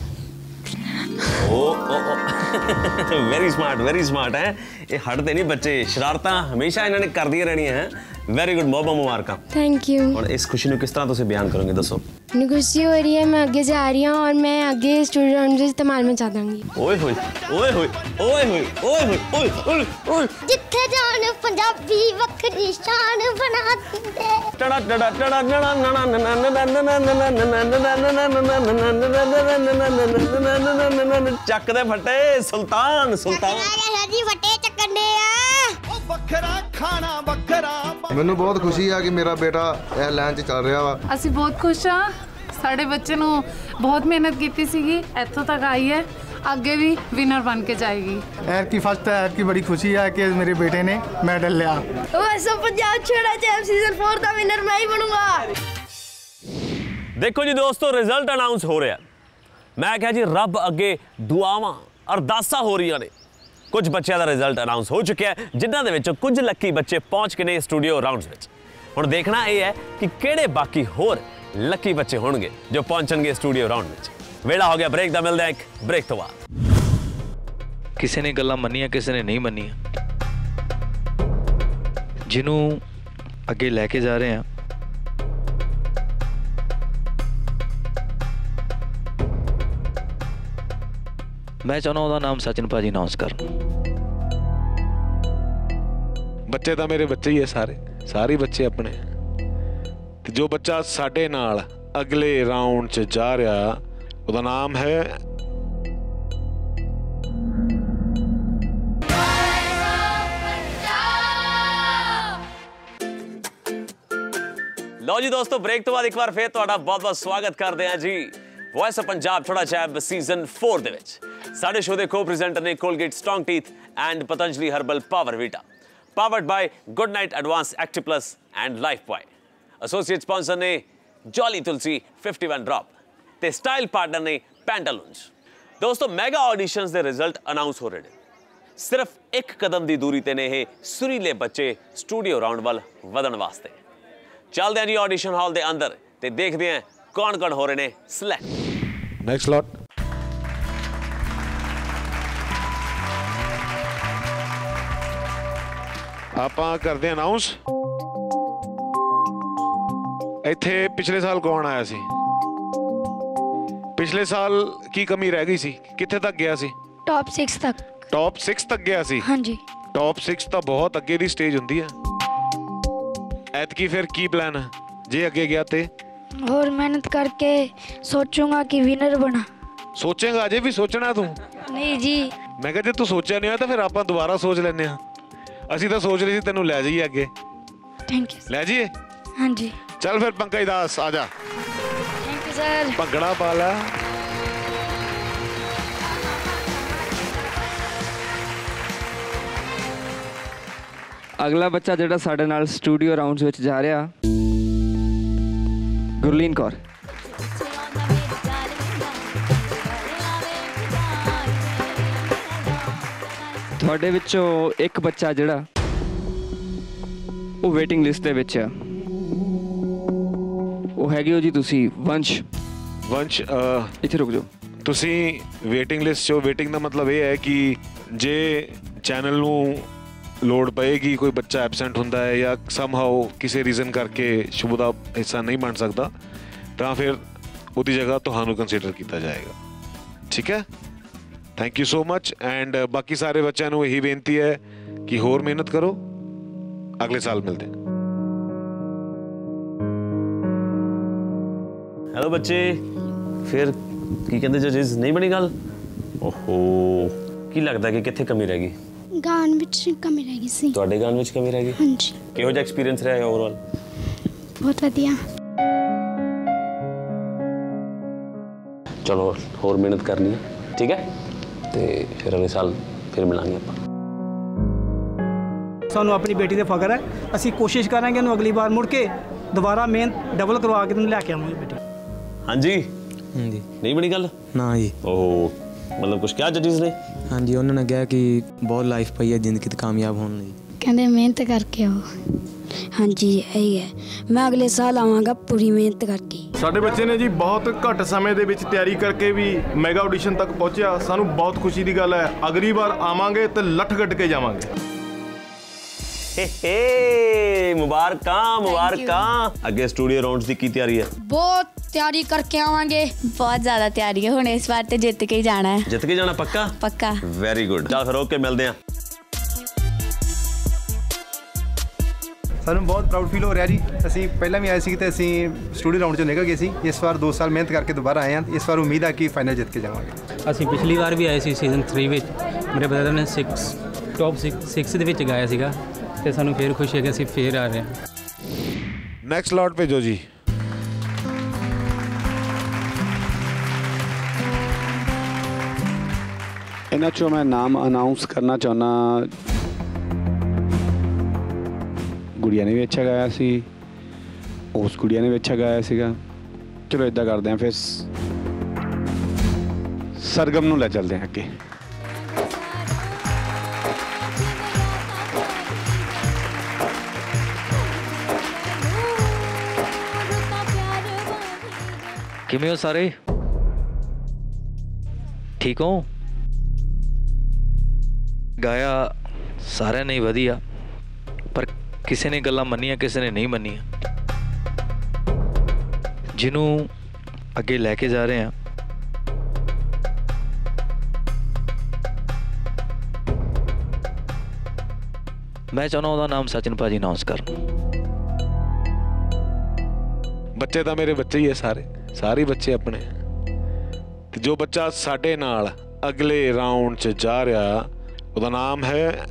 वेरी स्मार्ट है ये। हटते नहीं बच्चे, शरारतां हमेशा इन्होंने कर दी रहनी है। वेरी गुड, बहुत बहुत मुबारक। Thank you. और इस खुशी को किस तरह तुम बयान करोगे, दसो। मुझे खुशी हो रही है, मैं आगे जा रही हूँ और मैं आगे स्टूडियो राउंड में इस्तेमाल में जा दूंगी। ओए होए ओए होए ओए होए ओए होए ओए होए ओए। जिथे जान पंजाबी वखरी शान बना दिंदे। टड़ा टड़ा टड़ा टड़ा चक दे फटे सुल्तान सुल्तान जी फटे चकने आ ਵੱਖਰਾ ਖਾਣਾ ਵੱਖਰਾ। ਮੈਨੂੰ ਬਹੁਤ ਖੁਸ਼ੀ ਆ ਕਿ ਮੇਰਾ ਬੇਟਾ ਇਹ ਲਾਈਨ 'ਚ ਚੱਲ ਰਿਹਾ ਵਾ। ਅਸੀਂ ਬਹੁਤ ਖੁਸ਼ ਹਾਂ, ਸਾਡੇ ਬੱਚੇ ਨੂੰ ਬਹੁਤ ਮਿਹਨਤ ਕੀਤੀ ਸੀਗੀ, ਇੱਥੋਂ ਤੱਕ ਆਈ ਹੈ, ਅੱਗੇ ਵੀ ਵਿਨਰ ਬਣ ਕੇ ਜਾਏਗੀ। ਐਰ ਕੀ ਫਸਟ ਹੈ, ਐਰ ਕੀ ਬੜੀ ਖੁਸ਼ੀ ਹੈ ਕਿ ਮੇਰੇ ਬੇਟੇ ਨੇ ਮੈਡਲ ਲਿਆ। वैसे पंजाब छोटा चैंप सीजन 4 का विनर मैं ही बनूंगा। देखो जी दोस्तों, रिजल्ट अनाउंस हो रहा है। मैं क्या जी रब अगे दुआवां अरदासां हो रही ने। कुछ बच्चों का रिजल्ट अनाउंस हो चुका है, जिन्हां दे विच कुछ लकी बच्चे पहुंच के ने स्टूडियो राउंड्स में। हुण देखना यह है कि किहड़े बाकी होर लकी बच्चे होणगे जो पहुंचणगे स्टूडियो राउंड में। वेला हो गया ब्रेक दा, मिलदा एक ब्रेक तो बाद। किसी ने गल्लां मन्नियां, किसी ने नहीं मन्नियां। जिन्हों अगे लैके जा रहे हैं मैं चाहना ਉਹਦਾ ਨਾਮ ਸਚਿਨ ਭਾਜੀ ਅਨਾਉਂਸ ਕਰ। ਬੱਚੇ ਤਾਂ ਮੇਰੇ ਬੱਚੇ ਹੀ ਹੈ, ਸਾਰੇ ਬੱਚੇ ਆਪਣੇ। ਤੇ ਜੋ ਬੱਚਾ ਸਾਡੇ ਨਾਲ ਅਗਲੇ ਰਾਉਂਡ 'ਚ ਜਾ ਰਿਹਾ ਉਹਦਾ ਨਾਮ ਹੈ लो जी दोस्तों, ब्रेक तो बाद एक बार फिर तुहाडा बहुत-बहुत स्वागत करते हैं जी वॉइस ऑफ पंजाब छोटा चैंप सीजन 4 ਦੇ ਵਿੱਚ। ਸਾਡੇ ਸ਼ੋਅ ਦੇ ਕੋ-ਪ੍ਰੈਜ਼ੈਂਟਰ ਨੇ Colgate strong teeth and Patanjali herbal power vita, powered by good night advance active plus and lifebuoy. Associate sponsor ਨੇ ਜੋਲੀ ਤੁਲਸੀ 51 ਡ੍ਰੌਪ ਤੇ ਸਟਾਈਲ ਪਾਰਟਨਰ ਨੇ ਪੈਂਟਾਲੂਨਸ। ਦੋਸਤੋ, ਮੈਗਾ ਆਡੀਸ਼ਨਸ ਦੇ ਰਿਜ਼ਲਟ ਅਨਾਉਂਸ ਹੋ ਰਹੇ ਨੇ। ਸਿਰਫ ਇੱਕ ਕਦਮ ਦੀ ਦੂਰੀ ਤੇ ਨੇ ਇਹ ਸੁਰੀਲੇ ਬੱਚੇ ਸਟੂਡੀਓ ਰਾਉਂਡ ਵੱਲ ਵਧਣ ਵਾਸਤੇ। ਚੱਲਦੇ ਹਾਂ ਜੀ ਆਡੀਸ਼ਨ ਹਾਲ ਦੇ ਅੰਦਰ ਤੇ ਦੇਖਦੇ ਹਾਂ ਕੌਣ-ਕੌਣ ਹੋ ਰਹੇ ਨੇ ਸਿਲੈਕਟ। नेक्स्ट लॉट ਆਪਾਂ ਕਰਦੇ ਅਨਾਉਂਸ। ਇੱਥੇ ਪਿਛਲੇ ਸਾਲ ਕੌਣ ਆਇਆ ਸੀ? ਪਿਛਲੇ ਸਾਲ ਕੀ ਕਮੀ ਰਹਿ ਗਈ ਸੀ? ਕਿੱਥੇ ਤੱਕ ਗਿਆ ਸੀ? टॉप 6 तक। टॉप 6 तक गया सी? हाँ जी। टॉप 6 ਤਾਂ ਬਹੁਤ ਅੱਗੇ ਦੀ ਸਟੇਜ ਹੁੰਦੀ ਹੈ। ਐਤਕੀ ਫਿਰ ਕੀ ਪਲਾਨ ਹੈ ਜੇ ਅੱਗੇ ਗਿਆ ਤੇ? और मेहनत करके सोचूंगा कि विनर बना। ਸੋਚੇਗਾ? ਅਜੇ ਵੀ ਸੋਚਣਾ ਤੂੰ? नहीं जी। ਮੈਂ ਕਿਹਾ ਜੇ ਤੂੰ ਸੋਚਿਆ ਨਹੀਂ ਹੋਇਆ ਤਾਂ ਫਿਰ ਆਪਾਂ ਦੁਬਾਰਾ ਸੋਚ ਲੈਂਦੇ ਹਾਂ। ਅਸੀਂ ਤਾਂ ਸੋਚ ਰਹੇ ਸੀ ਤੈਨੂੰ ਲੈ ਜਾਈਏ ਅੱਗੇ। Thank you. ਲੈ ਜਾਈਏ? हाँ जी। ਚੱਲ ਫਿਰ ਪੰਕਜ ਦਾਸ ਆ ਜਾ। Thank you sir. ਭੰਗੜਾ ਪਾ ਲੈ। ਅਗਲਾ ਬੱਚਾ ਜਿਹੜਾ ਸਾਡੇ ਨਾਲ ਸਟੂਡੀਓ ਰਾਉਂਡਸ ਵਿੱਚ ਜਾ ਰਿਹਾ, ਗੁਰਲੀਨ ਕੌਰ। ਤੁਹਾਡੇ ਵਿੱਚੋਂ ਇੱਕ ਬੱਚਾ ਜਿਹੜਾ ਉਹ ਵੇਟਿੰਗ ਲਿਸਟ ਦੇ ਵਿੱਚ ਆ, ਉਹ ਹੈਗੇ ਹੋ ਜੀ ਤੁਸੀਂ, ਵੰਸ਼। ਵੰਸ਼ ਇੱਥੇ ਰੁਕ ਜਾਓ। ਤੁਸੀਂ ਵੇਟਿੰਗ ਲਿਸਟ 'ਚੋਂ। ਵੇਟਿੰਗ ਦਾ ਮਤਲਬ ਇਹ ਹੈ ਕਿ ਜੇ ਚੈਨਲ ਨੂੰ ਲੋੜ ਪਏਗੀ, ਕੋਈ ਬੱਚਾ ਐਬਸੈਂਟ ਹੁੰਦਾ ਹੈ ਜਾਂ ਸਮਹਾਓ ਕਿਸੇ ਰੀਜ਼ਨ ਕਰਕੇ ਸ਼ੋਅ ਦਾ ਹਿੱਸਾ ਨਹੀਂ ਬਣ ਸਕਦਾ, ਤਾਂ ਫਿਰ ਉਹਦੀ ਜਗ੍ਹਾ ਤੁਹਾਨੂੰ ਕੰਸੀਡਰ ਕੀਤਾ ਜਾਏਗਾ। ਠੀਕ ਹੈ, thank you so much. And ਬਾਕੀ ਸਾਰੇ ਬੱਚਿਆਂ ਨੂੰ ਇਹੀ ਬੇਨਤੀ ਹੈ ਕਿ ਹੋਰ ਮਿਹਨਤ ਕਰੋ, ਅਗਲੇ ਸਾਲ ਮਿਲਦੇ ਹਾਂ। ਹੈਲੋ ਬੱਚੇ, ਫਿਰ ਕੀ ਕਹਿੰਦੇ ਜੱਜਿਸ, ਨਹੀਂ ਬਣੀ ਗੱਲ? ਓਹੋ, ਕੀ ਲੱਗਦਾ ਕਿ ਕਿੱਥੇ ਕਮੀ ਰਹਿ ਗਈ? ਗਾਣ ਵਿੱਚ ਕਮੀ ਰਹਿ ਗਈ ਸੀ। ਤੁਹਾਡੇ ਗਾਣ ਵਿੱਚ ਕਮੀ ਰਹਿ ਗਈ? ਹਾਂਜੀ। ਕਿਹੋ ਜਿਹਾ ਐਕਸਪੀਰੀਅੰਸ ਰਿਹਾ ਓਵਰਆਲ? ਬਹੁਤ ਵਧੀਆ। ਚਲੋ ਹੋਰ ਮਿਹਨਤ ਕਰਨੀ ਹੈ, ਠੀਕ ਹੈ, ਤੇ ਫਿਰ ਅਗਲੇ ਸਾਲ ਫਿਰ ਮਿਲਾਂਗੇ ਆਪਾਂ। ਸਾਨੂੰ ਆਪਣੀ ਬੇਟੀ 'ਤੇ ਫਖਰ ਹੈ। ਅਸੀਂ ਕੋਸ਼ਿਸ਼ ਕਰਾਂਗੇ ਉਹਨੂੰ ਅਗਲੀ ਵਾਰ ਮੁੜ ਕੇ ਦੁਬਾਰਾ ਮਿਹਨਤ ਡਬਲ ਕਰਵਾ ਕੇ ਉਹਨੂੰ ਲੈ ਕੇ ਆਵਾਂਗੇ ਬੇਟੀ। ਹਾਂਜੀ ਹਾਂਜੀ। ਨਹੀਂ ਬਣੀ ਗੱਲ? ਨਾ ਜੀ। ਓਹ ਮਤਲਬ ਕੁਝ ਕਿਹਾ ਜੱਜਿਸ ਨੇ? ਹਾਂਜੀ, ਉਹਨਾਂ ਨੇ ਕਿਹਾ ਕਿ ਬਹੁਤ ਲਾਈਫ ਪਈ ਹੈ ਜ਼ਿੰਦਗੀ 'ਚ ਕਾਮਯਾਬ ਹੋਣ ਲਈ। ਕਹਿੰਦੇ ਮਿਹਨਤ ਕਰਕੇ ਆਓ। ਹਾਂਜੀ ਇਹੀ ਹੈ, ਮੈਂ ਅਗਲੇ ਸਾਲ ਆਵਾਂਗਾ ਪੂਰੀ ਮਿਹਨਤ ਕਰਕੇ। ਸਾਡੇ ਬੱਚੇ ਨੇ ਜੀ ਬਹੁਤ ਘੱਟ ਸਮੇਂ ਦੇ ਵਿੱਚ ਤਿਆਰੀ ਕਰਕੇ ਵੀ ਮੈਗਾ ਆਡੀਸ਼ਨ ਤੱਕ ਪਹੁੰਚਿਆ। ਸਾਨੂੰ ਬਹੁਤ ਖੁਸ਼ੀ ਦੀ ਗੱਲ ਹੈ। ਅਗਲੀ ਵਾਰ ਆਵਾਂਗੇ ਤੇ ਲੱਠ ਗੱਡ ਕੇ ਜਾਵਾਂਗੇ। ਮੁਬਾਰਕਾਂ ਮੁਬਾਰਕਾਂ। ਅੱਗੇ ਸਟੂਡੀਓ ਰਾਉਂਡਸ ਦੀ ਕੀ ਤਿਆਰੀ ਹੈ? ਬਹੁਤ ਤਿਆਰੀ ਕਰਕੇ ਆਵਾਂਗੇ। ਬਹੁਤ ਜ਼ਿਆਦਾ ਤਿਆਰੀ ਹੈ, ਹੁਣ ਇਸ ਵਾਰ ਤੇ ਜਿੱਤ ਕੇ ਹੀ ਜਾਣਾ ਹੈ। ਜਿੱਤ ਕੇ ਜਾਣਾ ਪੱਕਾ? ਪੱਕਾ। Very good. ਚੱਲ ਫਿਰ ਓਕੇ, ਮਿਲਦੇ ਹਾਂ। ਸਾਨੂੰ ਬਹੁਤ ਪ੍ਰਾਊਡ ਫੀਲ ਹੋ ਰਿਹਾ ਜੀ। ਅਸੀਂ ਪਹਿਲਾਂ ਵੀ ਆਏ ਸੀ ਤੇ ਅਸੀਂ ਸਟੂਡੀਓ ਰਾਉਂਡ 'ਚੋਂ ਨਿਕਲ ਗਏ ਸੀ। ਇਸ ਵਾਰ 2 ਸਾਲ ਮਿਹਨਤ ਕਰਕੇ ਦੁਬਾਰਾ ਆਏ ਹਾਂ। ਇਸ ਵਾਰ ਉਮੀਦ ਹੈ ਕਿ ਫਾਈਨਲ ਜਿੱਤ ਕੇ ਜਾਵਾਂਗੇ। ਅਸੀਂ ਪਿਛਲੀ ਵਾਰ ਵੀ ਆਏ ਸੀ ਸੀਜ਼ਨ 3 ਵਿੱਚ। ਮੇਰੇ ਬ੍ਰਦਰ ਨੇ ਟੌਪ 6 ਦੇ ਵਿੱਚ ਗਾਇਆ ਸੀਗਾ, ਤੇ ਸਾਨੂੰ ਫਿਰ ਖੁਸ਼ੀ ਹੈ ਕਿ ਅਸੀਂ ਫਿਰ ਆ ਰਹੇ ਹਾਂ। ਨੈਕਸਟ ਲਾਟ ਭੇਜੋ ਜੀ। ਇਹਨਾਂ 'ਚੋਂ ਮੈਂ ਨਾਮ ਅਨਾਉਂਸ ਕਰਨਾ ਚਾਹੁੰਦਾ। ਗੁੜੀਆ ਨੇ ਵੀ ਅੱਛਾ ਗਾਇਆ ਸੀ, ਉਸ ਗੁੜੀਆ ਨੇ ਵੀ ਅੱਛਾ ਗਾਇਆ ਸੀਗਾ। ਚਲੋ ਇੱਦਾਂ ਕਰਦੇ ਹਾਂ, ਫਿਰ ਸਰਗਮ ਨੂੰ ਲੈ ਚੱਲਦੇ ਹਾਂ ਅੱਗੇ। ਕਿਵੇਂ ਹੋ ਸਾਰੇ? ਠੀਕ ਹੋ? ਗਾਇਆ ਸਾਰਿਆਂ ਨੇ ਹੀ ਵਧੀਆ, ਪਰ ਕਿਸੇ ਨੇ ਗੱਲਾਂ ਮੰਨੀਆਂ, ਕਿਸੇ ਨੇ ਨਹੀਂ ਮੰਨੀਆਂ। ਜਿਹਨੂੰ ਅੱਗੇ ਲੈ ਕੇ ਜਾ ਰਹੇ ਹਾਂ, ਮੈਂ ਚਾਹੁੰਦਾ ਉਹਦਾ ਨਾਮ ਸਚਿਨ ਭਾਜੀ ਅਨਾਉਂਸ ਕਰਨ। ਬੱਚੇ ਤਾਂ ਮੇਰੇ ਬੱਚੇ ਹੀ ਹੈ, ਸਾਰੇ ਬੱਚੇ ਆਪਣੇ। ਤੇ ਜੋ ਬੱਚਾ ਸਾਡੇ ਨਾਲ ਅਗਲੇ ਰਾਉਂਡ 'ਚ ਜਾ ਰਿਹਾ, ਉਹਦਾ ਨਾਮ ਹੈ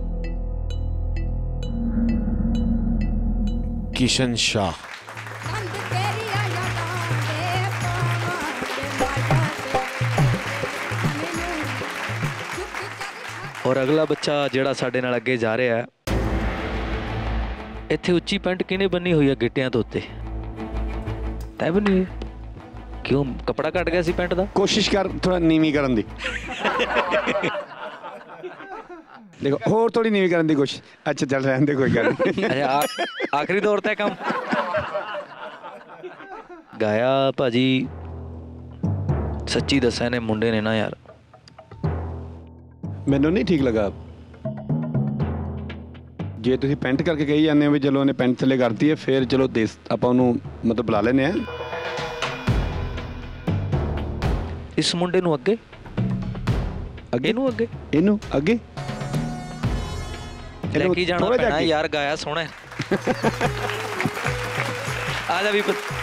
किशन शाह। और अगला बच्चा ਜਿਹੜਾ ਸਾਡੇ ਨਾਲ ਅੱਗੇ ਜਾ ਰਿਹਾ ਹੈ, ਇੱਥੇ ਉੱਚੀ ਪੈਂਟ ਕਿਹਨੇ ਬੰਨੀ ਹੋਈ ਹੈ ਗਿੱਟਿਆਂ ਤੋਂ ਉੱਤੇ? ਤੈਂ ਬੰਨੀ? ਕਿਉਂ, ਕਪੜਾ ਘਟ ਗਿਆ ਸੀ ਪੈਂਟ ਦਾ? ਕੋਸ਼ਿਸ਼ ਕਰ ਥੋੜਾ ਨੀਵੀਂ ਕਰਨ ਦੀ। देखो और थोड़ी नीवी करने की कोशिश। अच्छा चल रहने दे, कोई गल नहीं। आखिरी दौर तक काम गाया भाजी। सच्ची दसा ने मुंडे ने ना यार, मैनू नहीं ठीक लगा। ਜੇ ਤੁਸੀਂ ਪੈਂਟ ਕਰਕੇ ਕਹੀ ਜਾਂਦੇ ਹੋ ਵੀ ਚਲੋ ਉਹਨੇ ਪੈਂਟ ਥੱਲੇ ਕਰਤੀ ਹੈ, ਫਿਰ ਚਲੋ ਆਪਾਂ ਉਹਨੂੰ ਮਤਲਬ ਬੁਲਾ ਲੈਂਦੇ ਹਾਂ। ਇਸ ਮੁੰਡੇ ਨੂੰ ਅੱਗੇ ਇਹਨੂੰ ਅੱਗੇ ਲੈ ਕੇ ਜਾਣਾ ਪੈਣਾ ਯਾਰ, ਗਾਇਆ ਸੋਹਣਾ ਆ ਜਾ ਵੀ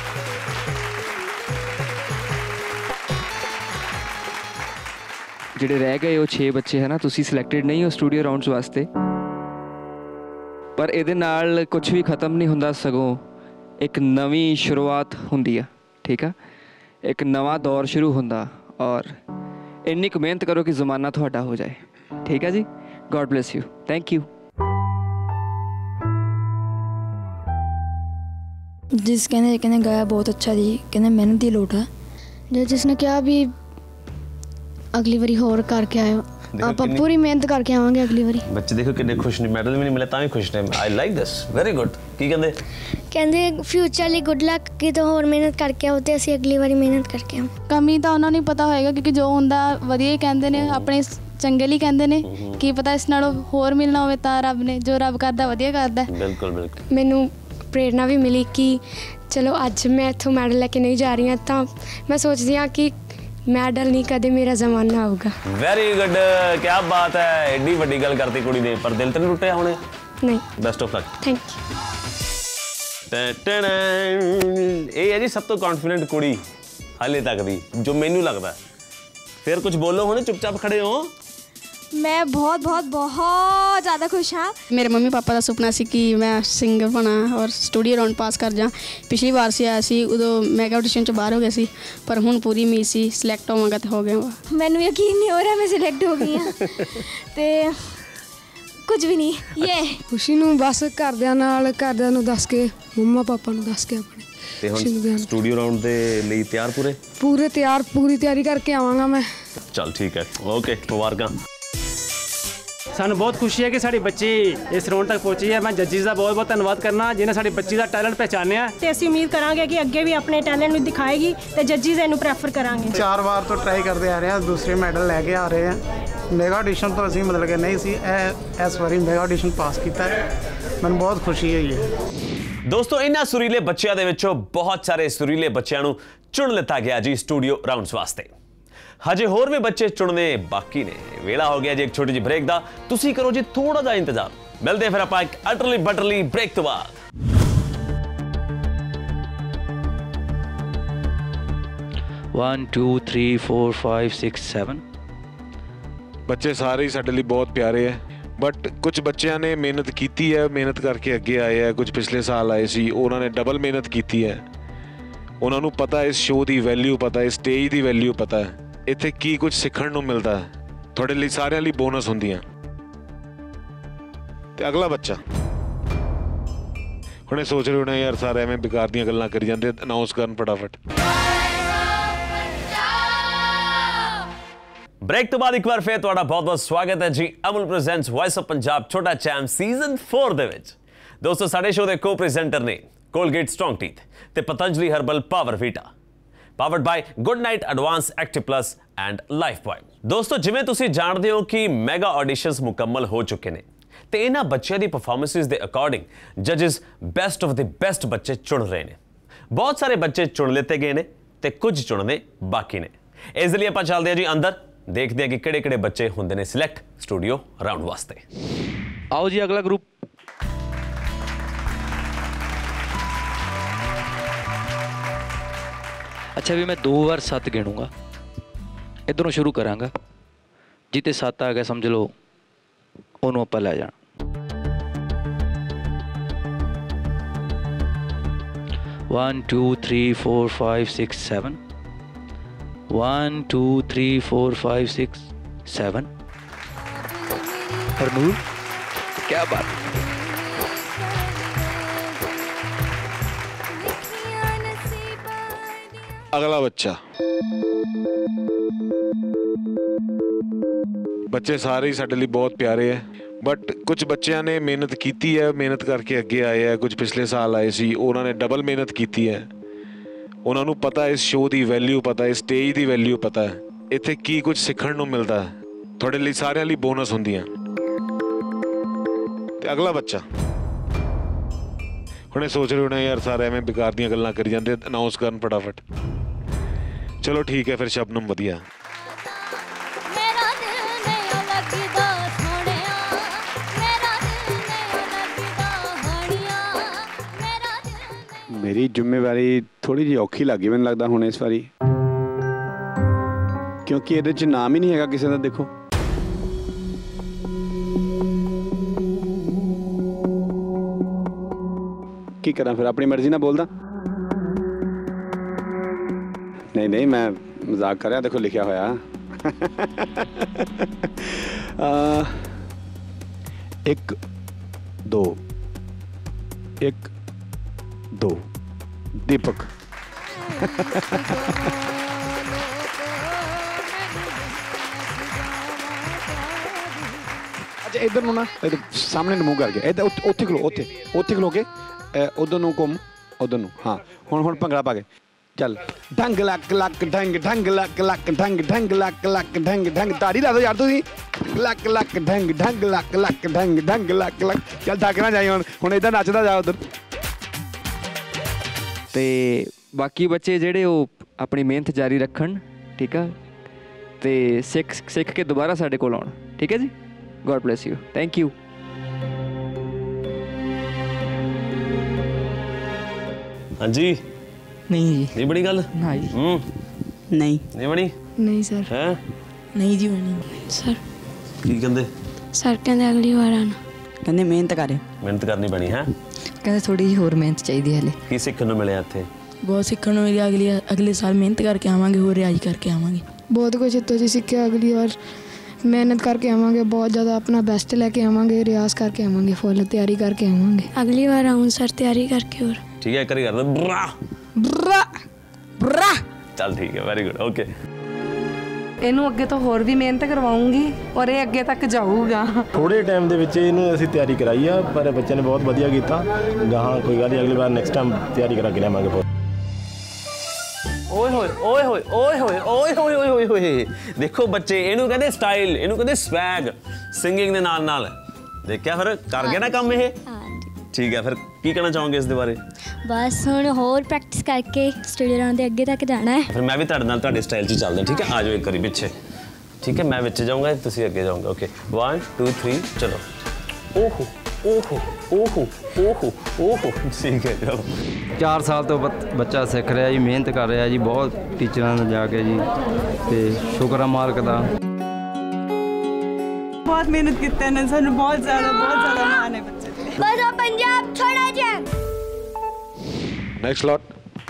ਜਿਹੜੇ ਰਹਿ ਗਏ ਉਹ 6 ਬੱਚੇ ਹੈ ਨਾ, ਤੁਸੀਂ ਸਿਲੈਕਟਡ ਨਹੀਂ ਹੋ ਸਟੂਡੀਓ ਰਾਊਂਡਸ ਵਾਸਤੇ, ਪਰ ਇਹਦੇ ਨਾਲ ਕੁਝ ਵੀ ਖਤਮ ਨਹੀਂ ਹੁੰਦਾ, ਸਗੋਂ ਇੱਕ ਨਵੀਂ ਸ਼ੁਰੂਆਤ ਹੁੰਦੀ ਆ। ਠੀਕ ਆ, ਇੱਕ ਨਵਾਂ ਦੌਰ ਸ਼ੁਰੂ ਹੁੰਦਾ, ਔਰ ਇੰਨੀ ਕੁ ਮਿਹਨਤ ਕਰੋ ਕਿ ਜ਼ਮਾਨਾ ਤੁਹਾਡਾ ਹੋ ਜਾਏ। ਠੀਕ ਹੈ ਜੀ, god bless you, thank you. ਜਿਸ ਕਹਿੰਦੇ ਗਾਇਆ ਬਹੁਤ ਅੱਛਾ ਜੀ, ਕਹਿੰਦੇ ਮਿਹਨਤ ਦੀ ਲੋੜ ਆ। ਜਿਸ ਨੇ ਕਿਹਾ ਵੀ ਅਗਲੀ ਵਾਰੀ ਹੋਰ ਕਰਕੇ ਆਇਓ, ਆਪਾਂ ਪੂਰੀ ਮਿਹਨਤ ਕਰਕੇ ਆਵਾਂਗੇ ਅਗਲੀ ਵਾਰੀ। ਬੱਚੇ ਦੇਖੋ ਕਿੰਨੇ ਖੁਸ਼ ਨੇ, ਮੈਡਲ ਵੀ ਨਹੀਂ ਮਿਲਿਆ ਤਾਂ ਵੀ ਖੁਸ਼ ਨੇ। I like this, very good. ਕੀ ਕਹਿੰਦੇ ਫਿਊਚਰ ਲਈ ਗੁੱਡ ਲੱਕ, ਕਿਤੇ ਹੋਰ ਮਿਹਨਤ ਕਰਕੇ ਆਓ ਤੇ ਅਸੀਂ ਅਗਲੀ ਵਾਰੀ ਮਿਹਨਤ ਕਰਕੇ ਆਵਾਂ। ਕਮੀ ਤਾਂ ਉਹਨਾਂ ਨੂੰ ਪਤਾ ਹੋਏਗਾ, ਕਿਉਂਕਿ ਜੋ ਹੁੰਦਾ ਵਧੀਆ ਹੀ ਕਹਿੰਦੇ ਨੇ, ਆਪਣੇ ਚੰਗੇ ਲਈ ਕਹਿੰਦੇ ਨੇ। ਕੀ ਪਤਾ ਇਸ ਨਾਲੋਂ ਹੋਰ ਮਿਲਣਾ ਹੋਵੇ ਤਾਂ ਰੱਬ ਨੇ, ਜੋ ਰੱਬ ਕਰਦਾ ਵਧੀਆ ਕਰਦਾ। ਬਿਲਕੁਲ ਬਿਲਕੁਲ। ਮੈਨੂੰ ਪ੍ਰੇਰਨਾ ਵੀ ਮਿਲੀ ਕਿ ਚਲੋ ਅੱਜ ਮੈਂ ਇੱਥੋਂ ਮੈਡਲ ਲੈ ਕੇ ਨਹੀਂ ਜਾ ਰਹੀ ਹਾਂ, ਤਾਂ ਮੈਂ ਸੋਚਦੀ ਹਾਂ ਕਿ ਮੈਡਲ ਨਹੀਂ, ਕਦੇ ਮੇਰਾ ਜ਼ਮਾਨਾ ਆਊਗਾ। ਵੈਰੀ ਗੁੱਡ, ਕੀ ਬਾਤ ਹੈ। ਐਡੀ ਵੱਡੀ ਗੱਲ ਕਰਤੀ ਕੁੜੀ ਨੇ, ਪਰ ਦਿਲ ਤਾਂ ਨਹੀਂ ਟੁੱਟਿਆ ਹੁਣੇ? ਨਹੀਂ। Best of luck. Thank you. ਇਹ ਹੈ ਜੀ ਸਭ ਤੋਂ ਕੌਨਫੀਡੈਂਟ ਕੁੜੀ ਹਾਲੇ ਤੱਕ ਦੀ, ਜੋ ਮੈਨੂੰ ਲੱਗਦਾ। ਫਿਰ ਕੁਝ ਬੋਲੋ, ਹੁਣ ਚੁੱਪਚਾਪ ਖੜੇ ਹੋ। ਮੈਂ ਬਹੁਤ ਜ਼ਿਆਦਾ ਖੁਸ਼ ਹਾਂ। ਮੇਰੇ ਮੰਮੀ ਪਾਪਾ ਦਾ ਸੁਪਨਾ ਸੀ ਕਿ ਮੈਂ ਸਿੰਗਰ ਬਣਾ ਔਰ ਸਟੂਡੀਓ ਰਾਊਂਡ ਪਾਸ ਕਰ ਜਾ। ਪਿਛਲੀ ਵਾਰ ਸੀ ਆਇਆ ਸੀ, ਉਦੋਂ ਮੈਗਾ ਆਡੀਸ਼ਨ 'ਚ ਬਾਹਰ ਹੋ ਗਿਆ ਸੀ, ਪਰ ਹੁਣ ਪੂਰੀ ਉਮੀਦ ਸੀ ਸਿਲੈਕਟ ਹੋਵਾਂਗਾ ਤਾਂ ਹੋ ਗਿਆ। ਮੈਨੂੰ ਯਕੀਨ ਨਹੀਂ ਹੋ ਰਿਹਾ ਮੈਂ ਸਿਲੈਕਟ ਹੋ ਗਈ ਹਾਂ ਤੇ ਕੁਝ ਵੀ ਨਹੀਂ। ਇਹ ਖੁਸ਼ੀ ਨੂੰ ਬਸ ਘਰਦਿਆਂ ਨੂੰ ਦੱਸ ਕੇ, ਮੰਮਾ ਪਾਪਾ ਨੂੰ ਦੱਸ ਕੇ ਆਪਣੇ। ਤੇ ਹੁਣ ਸਟੂਡੀਓ ਰਾਊਂਡ ਦੇ ਲਈ ਤਿਆਰ? ਪੂਰੀ ਤਿਆਰੀ ਕਰਕੇ ਆਵਾਂਗਾ ਮੈਂ। ਚਲ ਠੀਕ ਹੈ, ਓਕੇ, ਮੁਬਾਰਕਾਂ। ਸਾਨੂੰ ਬਹੁਤ ਖੁਸ਼ੀ ਹੈ ਕਿ ਸਾਡੇ ਬੱਚੇ ਇਸ ਰਾਊਂਡ ਤੱਕ ਪਹੁੰਚੇ ਹੈ। ਮੈਂ ਜੱਜਿਸ ਦਾ ਬਹੁਤ ਧੰਨਵਾਦ ਕਰਨਾ ਜਿਨ੍ਹਾਂ ਸਾਡੇ ਬੱਚੇ ਦਾ ਟੈਲੈਂਟ ਪਹਿਚਾਨਿਆ, ਤੇ ਅਸੀਂ ਉਮੀਦ ਕਰਾਂਗੇ ਕਿ ਅੱਗੇ ਵੀ ਆਪਣੇ ਟੈਲੈਂਟ ਨੂੰ ਦਿਖਾਏਗੀ ਤੇ ਜੱਜਿਸ ਇਹਨੂੰ ਪ੍ਰੈਫਰ ਕਰਾਂਗੇ। 4 ਵਾਰ ਤੋਂ ਟਰਾਈ ਕਰਦੇ ਆ ਰਹੇ ਹਾਂ, ਦੂਸਰੇ ਮੈਡਲ ਲੈ ਕੇ ਆ ਰਹੇ ਹਾਂ। ਮੈਗਾ ਆਡੀਸ਼ਨ ਤੋਂ ਅਸੀਂ ਮਤਲਬ ਕਿ ਨਹੀਂ ਸੀ, ਇਸ ਵਾਰੀ ਮੈਗਾ ਆਡੀਸ਼ਨ ਪਾਸ ਕੀਤਾ ਹੈ, ਮੈਨੂੰ ਬਹੁਤ ਖੁਸ਼ੀ ਹੋਈ ਹੈ। ਦੋਸਤੋ, ਇਹਨਾਂ ਸੁਰੀਲੇ ਬੱਚਿਆਂ ਦੇ ਵਿੱਚੋਂ ਬਹੁਤ ਸਾਰੇ ਸੁਰੀਲੇ ਬੱਚਿਆਂ ਨੂੰ ਚੁਣ ਲਿੱਤਾ ਗਿਆ ਜੀ ਸਟੂਡੀਓ ਰਾਊਂਡਸ ਵਾਸਤੇ। ਹਜੇ ਹੋਰ ਵੀ ਬੱਚੇ ਚੁਣਨੇ ਬਾਕੀ ਨੇ। ਵੇਲਾ ਹੋ ਗਿਆ ਜੀ ਇੱਕ ਛੋਟੀ ਜਿਹੀ ਬ੍ਰੇਕ ਦਾ, ਤੁਸੀਂ ਕਰੋ ਜੀ ਥੋੜਾ ਜਿਹਾ ਇੰਤਜ਼ਾਰ। ਮਿਲਦੇ ਫਿਰ ਆਪਾਂ ਇੱਕ ਅਟਰਲੀ ਬਟਰਲੀ ਬ੍ਰੇਕ ਤੋਂ ਬਾਅਦ। One, two, three, four, five, six, 7 ਬੱਚੇ ਸਾਰੇ ਹੀ ਸਾਡੇ ਲਈ ਬਹੁਤ ਪਿਆਰੇ ਹੈ, ਬਟ ਕੁਝ ਬੱਚਿਆਂ ਨੇ ਮਿਹਨਤ ਕੀਤੀ ਹੈ, ਮਿਹਨਤ ਕਰਕੇ ਅੱਗੇ ਆਏ ਹੈ। ਕੁਝ ਪਿਛਲੇ ਸਾਲ ਆਏ ਸੀ, ਉਹਨਾਂ ਨੇ ਡਬਲ ਮਿਹਨਤ ਕੀਤੀ ਹੈ। ਉਹਨਾਂ ਨੂੰ ਪਤਾ ਇਸ ਸ਼ੋਅ ਦੀ ਵੈਲਿਊ ਪਤਾ, ਇਸ ਸਟੇਜ ਦੀ ਵੈਲਿਊ ਪਤਾ ਹੈ, ਇੱਥੇ ਕੀ ਕੁਝ ਸਿੱਖਣ ਨੂੰ ਮਿਲਦਾ ਹੈ। ਤੁਹਾਡੇ ਲਈ ਸਾਰਿਆਂ ਲਈ ਬੋਨਸ ਹੁੰਦੀਆਂ। ਤੇ ਅਗਲਾ ਬੱਚਾ ਹੁਣੇ ਸੋਚ ਰਹੇ ਹੋਣਾ ਯਾਰ ਸਾਰੇ ਐਵੇਂ ਬੇਕਾਰ ਦੀਆਂ ਗੱਲਾਂ ਕਰੀ ਜਾਂਦੇ, ਅਨਾਉਂਸ ਕਰਨ ਫਟਾਫਟ। ਬ੍ਰੇਕ ਤੋਂ ਬਾਅਦ ਇੱਕ ਵਾਰ ਫਿਰ ਤੁਹਾਡਾ ਬਹੁਤ-ਬਹੁਤ ਸਵਾਗਤ ਹੈ ਜੀ Amul presents voice of Punjab ਛੋਟਾ ਚੈਂਪ ਸੀਜ਼ਨ 4 ਦੇ ਵਿੱਚ। ਦੋਸਤੋ, ਸਾਡੇ ਸ਼ੋਅ ਦੇ ਕੋ-ਪ੍ਰੈਜ਼ੈਂਟਰ ਨੇ ਕੋਲਗੇਟ ਸਟਰੋਂਗ ਟੀਥ ਤੇ Patanjali herbal power vita, powered by good night advance active plus and lifebuoy. ਦੋਸਤੋ, ਜਿਵੇਂ ਤੁਸੀਂ ਜਾਣਦੇ ਹੋ ਕਿ ਮੈਗਾ ਆਡੀਸ਼ਨਸ ਮੁਕੰਮਲ ਹੋ ਚੁੱਕੇ ਨੇ ਤੇ ਇਹਨਾਂ ਬੱਚਿਆਂ ਦੀ ਪਰਫਾਰਮੈਂਸਿਸ ਦੇ ਅਕੋਰਡਿੰਗ ਜੱਜਿਸ ਬੈਸਟ ਆਫ ਦ ਬੈਸਟ ਬੱਚੇ ਚੁਣ ਰਹੇ ਨੇ। ਬਹੁਤ ਸਾਰੇ ਬੱਚੇ ਚੁਣ ਲਿੱਤੇ ਗਏ ਨੇ ਤੇ ਕੁਝ ਚੁਣਨੇ ਬਾਕੀ ਨੇ। ਇਸ ਲਈ ਆਪਾਂ ਚੱਲਦੇ ਹਾਂ ਜੀ ਅੰਦਰ, ਦੇਖਦੇ ਹਾਂ ਕਿ ਕਿਹੜੇ-ਕਿਹੜੇ ਬੱਚੇ ਹੁੰਦੇ ਨੇ ਸਿਲੈਕਟ ਸਟੂਡੀਓ ਰਾਊਂਡ ਵਾਸਤੇ। ਆਓ ਜੀ ਅਗਲਾ ਗਰੁੱਪ। ਅੱਛਾ ਵੀ ਮੈਂ 2 ਵਾਰ 7 ਗਿਣੂੰਗਾ, ਇੱਧਰੋਂ ਸ਼ੁਰੂ ਕਰਾਂਗਾ। ਜਿੱਤੇ 7 ਆ ਗਿਆ ਸਮਝ ਲਓ ਉਹਨੂੰ ਆਪਾਂ ਲੈ ਜਾਣਾ। One, 2, 3, 4, 5, 6, 7 1, 2, 3, 4, 5, 6, 7 हरनूर, क्या बात। ਅਗਲਾ ਬੱਚਾ। ਬੱਚੇ ਸਾਰੇ ਹੀ ਸਾਡੇ ਲਈ ਬਹੁਤ ਪਿਆਰੇ ਹੈ, ਬਟ ਕੁਝ ਬੱਚਿਆਂ ਨੇ ਮਿਹਨਤ ਕੀਤੀ ਹੈ, ਮਿਹਨਤ ਕਰਕੇ ਅੱਗੇ ਆਏ ਹੈ। ਕੁਝ ਪਿਛਲੇ ਸਾਲ ਆਏ ਸੀ, ਉਹਨਾਂ ਨੇ ਡਬਲ ਮਿਹਨਤ ਕੀਤੀ ਹੈ। ਉਹਨਾਂ ਨੂੰ ਪਤਾ ਇਸ ਸ਼ੋਅ ਦੀ ਵੈਲਿਊ ਪਤਾ, ਇਸ ਸਟੇਜ ਦੀ ਵੈਲਿਊ ਪਤਾ ਹੈ, ਇੱਥੇ ਕੀ ਕੁਝ ਸਿੱਖਣ ਨੂੰ ਮਿਲਦਾ ਹੈ। ਤੁਹਾਡੇ ਲਈ ਸਾਰਿਆਂ ਲਈ ਬੋਨਸ ਹੁੰਦੀਆਂ। ਤੇ ਅਗਲਾ ਬੱਚਾ ਹੁਣੇ ਸੋਚ ਰਹੇ ਹੋਣੇ ਯਾਰ ਸਾਰੇ ਐਵੇਂ ਬੇਕਾਰ ਦੀਆਂ ਗੱਲਾਂ ਕਰੀ ਜਾਂਦੇ, ਅਨਾਉਂਸ ਕਰਨ ਫਟਾਫਟ। ਚਲੋ ਠੀਕ ਹੈ ਫਿਰ ਸ਼ਬਨਮ ਵਧੀਆ। ਮੇਰੀ ਜ਼ਿੰਮੇਵਾਰੀ ਥੋੜੀ ਜਿਹੀ ਔਖੀ ਲੱਗੀ ਮੈਨੂੰ ਲੱਗਦਾ ਹੁਣ ਇਸ ਵਾਰੀ, ਕਿਉਂਕਿ ਇਹਦੇ 'ਚ ਨਾਮ ਹੀ ਨਹੀਂ ਹੈਗਾ ਕਿਸੇ ਦਾ। ਦੇਖੋ ਕੀ ਕਰਾਂ ਫਿਰ, ਆਪਣੀ ਮਰਜ਼ੀ ਨਾਲ ਬੋਲਦਾ? ਨਹੀਂ ਮੈਂ ਮਜ਼ਾਕ ਕਰ ਰਿਹਾ, ਦੇਖੋ ਲਿਖਿਆ ਹੋਇਆ 1 2 1 2 दीपक। अच्छा इधर नु ना, सामने मुंह करके इधर उत्थे खलो, उत्थे खलो के उधर नु घूम, उधर नु। हाँ हुण भंगड़ा पा के चल। ढंग लक लक ढंग ढंग लक लक ढंग ढंग लक लक ढंग ढंग। ताड़ी ला दो यार तुसीं। लक लक ढंग ढंग लक लक ढंग ढंग लक लक। चल थक ना जाई हुण इधर नचदा जा उधर। ਤੇ ਬਾਕੀ ਬੱਚੇ ਜਿਹੜੇ ਉਹ ਆਪਣੀ ਮਿਹਨਤ ਜਾਰੀ ਰੱਖਣ, ਠੀਕ ਆ, ਤੇ ਸਿੱਖ ਕੇ ਦੁਬਾਰਾ ਸਾਡੇ ਕੋਲ ਆਉਣ, ਠੀਕ ਹੈ ਜੀ। God bless you, thank you. ਹਾਂਜੀ ਨਹੀਂ ਜੀ, ਨਹੀਂ ਬੜੀ ਗੱਲ ਨਾ ਜੀ, ਨਹੀਂ ਬਣੀ ਨਹੀਂ ਸਰ, ਹੈ ਨਹੀਂ ਜੀ ਬਣੀ ਸਰ। ਕੀ ਕਹਿੰਦੇ ਸਰ? ਕਹਿੰਦੇ ਅਗਲੀ ਵਾਰ ਆਣਾ, ਕਹਿੰਦੇ ਮਿਹਨਤ ਕਰੇ, ਮਿਹਨਤ ਕਰਨੀ ਪੈਣੀ ਹੈ, ਕਹਿੰਦੇ ਥੋੜੀ ਜਿਹੀ ਹੋਰ ਮਿਹਨਤ ਚਾਹੀਦੀ ਹੈ ਹਲੇ। ਕੀ ਸਿੱਖਣ ਨੂੰ ਮਿਲਿਆ ਇੱਥੇ? ਬਹੁਤ ਸਿੱਖਣ ਨੂੰ ਮਿਲਿਆ। ਅਗਲੇ ਸਾਲ ਮਿਹਨਤ ਕਰਕੇ ਆਵਾਂਗੇ, ਹੋਰ ਰਿਆਜ਼ ਕਰਕੇ ਆਵਾਂਗੇ। ਬਹੁਤ ਕੁਝ ਇੱਥੋਂ ਜੀ ਸਿੱਖਿਆ। ਅਗਲੀ ਵਾਰ ਮਿਹਨਤ ਕਰਕੇ ਆਵਾਂਗੇ, ਬਹੁਤ ਜ਼ਿਆਦਾ ਆਪਣਾ ਬੈਸਟ ਲੈ ਕੇ ਆਵਾਂਗੇ, ਰਿਆਜ਼ ਕਰਕੇ ਆਵਾਂਗੇ, ਫੁੱਲ ਤਿਆਰੀ ਕਰਕੇ ਆਵਾਂਗੇ। ਅਗਲੀ ਵਾਰ ਆਉਂ ਸਰ, ਤਿਆਰੀ ਕਰਕੇ। ਹੋਰ ਠੀਕ ਹੈ, ਕਰੀ ਕਰਦਾ ਬਰਾ ਬਰਾ ਬਰਾ। ਚੱਲ ਠੀਕ ਹੈ, ਵੈਰੀ ਗੁੱਡ, ਓਕੇ। ਇਹਨੂੰ ਅੱਗੇ ਤੋਂ ਹੋਰ ਵੀ ਮਿਹਨਤ ਕਰਵਾਉਂਗੀ ਔਰ ਇਹ ਅੱਗੇ ਤੱਕ ਜਾਊਗਾ। ਥੋੜੇ ਟਾਈਮ ਦੇ ਵਿੱਚ ਇਹਨੂੰ ਅਸੀਂ ਤਿਆਰੀ ਕਰਾਈ ਆ, ਪਰ ਬੱਚੇ ਨੇ ਬਹੁਤ ਵਧੀਆ ਕੀਤਾ। ਗਾਹਾਂ ਕੋਈ ਗੱਲ ਨਹੀਂ, ਅਗਲੀ ਵਾਰ ਨੈਕਸਟ ਟਾਈਮ ਤਿਆਰੀ ਕਰਾ ਕੇ ਲਿਆਵਾਂਗੇ। ਓਏ ਹੋਏ ਓਏ ਹੋਏ ਓਏ ਹੋਏ ਓਏ ਹੋਏ ਓਏ ਹੋਏ, ਦੇਖੋ ਬੱਚੇ, ਇਹਨੂੰ ਕਹਿੰਦੇ ਸਟਾਈਲ, ਇਹਨੂੰ ਕਹਿੰਦੇ ਸਵੈਗ, ਸਿੰਗਿੰਗ ਦੇ ਨਾਲ ਨਾਲ। ਦੇਖਿਆ ਫਿਰ ਕਰ ਗਿਆ ਨਾ ਕੰਮ ਇਹ। ਠੀਕ ਹੈ, ਫਿਰ ਕੀ ਕਹਿਣਾ ਚਾਹੋਗੇ ਇਸ ਦੇ ਬਾਰੇ? ਬਸ ਹੁਣ ਹੋਰ ਪ੍ਰੈਕਟਿਸ ਕਰਕੇ ਸਟੂਡੀਓ ਰਾਉਂਡ ਦੇ ਅੱਗੇ ਤੱਕ ਜਾਣਾ ਹੈ। ਫਿਰ ਮੈਂ ਵੀ ਤੁਹਾਡੇ ਨਾਲ ਤੁਹਾਡੇ ਸਟਾਈਲ 'ਚ ਹੀ ਚੱਲਦਾ, ਠੀਕ ਹੈ? ਆ ਜਾਓ ਇੱਕ ਵਾਰੀ ਪਿੱਛੇ, ਠੀਕ ਹੈ? ਮੈਂ ਵਿੱਚ ਜਾਊਂਗਾ, ਤੁਸੀਂ ਅੱਗੇ ਜਾਓਗੇ। ਓਕੇ 1 2 3 ਚਲੋ। ਓਹੋ ਓਹੋ ਓਹੋ ਓਹੋ ਓਹੋ, ਠੀਕ ਹੈ ਚਲੋ। 4 ਸਾਲ ਤੋਂ ਬੱਚਾ ਸਿੱਖ ਰਿਹਾ ਜੀ, ਮਿਹਨਤ ਕਰ ਰਿਹਾ ਜੀ, ਬਹੁਤ ਟੀਚਰਾਂ ਨਾਲ ਜਾ ਕੇ ਜੀ, ਤੇ ਸ਼ੁਕਰ ਆ ਮਾਲਕ ਦਾ। ਬਹੁਤ ਮਿਹਨਤ ਕੀਤੀ ਨੇ, ਸਾਨੂੰ ਬਹੁਤ ਜ਼ਿਆਦਾ ਮਾਣ ਹੈ ਬੱਚੇ ਤੇ। ਬਸ ਪੰਜਾਬ ਛੋੜਾ ਜੈਮ। Next lot.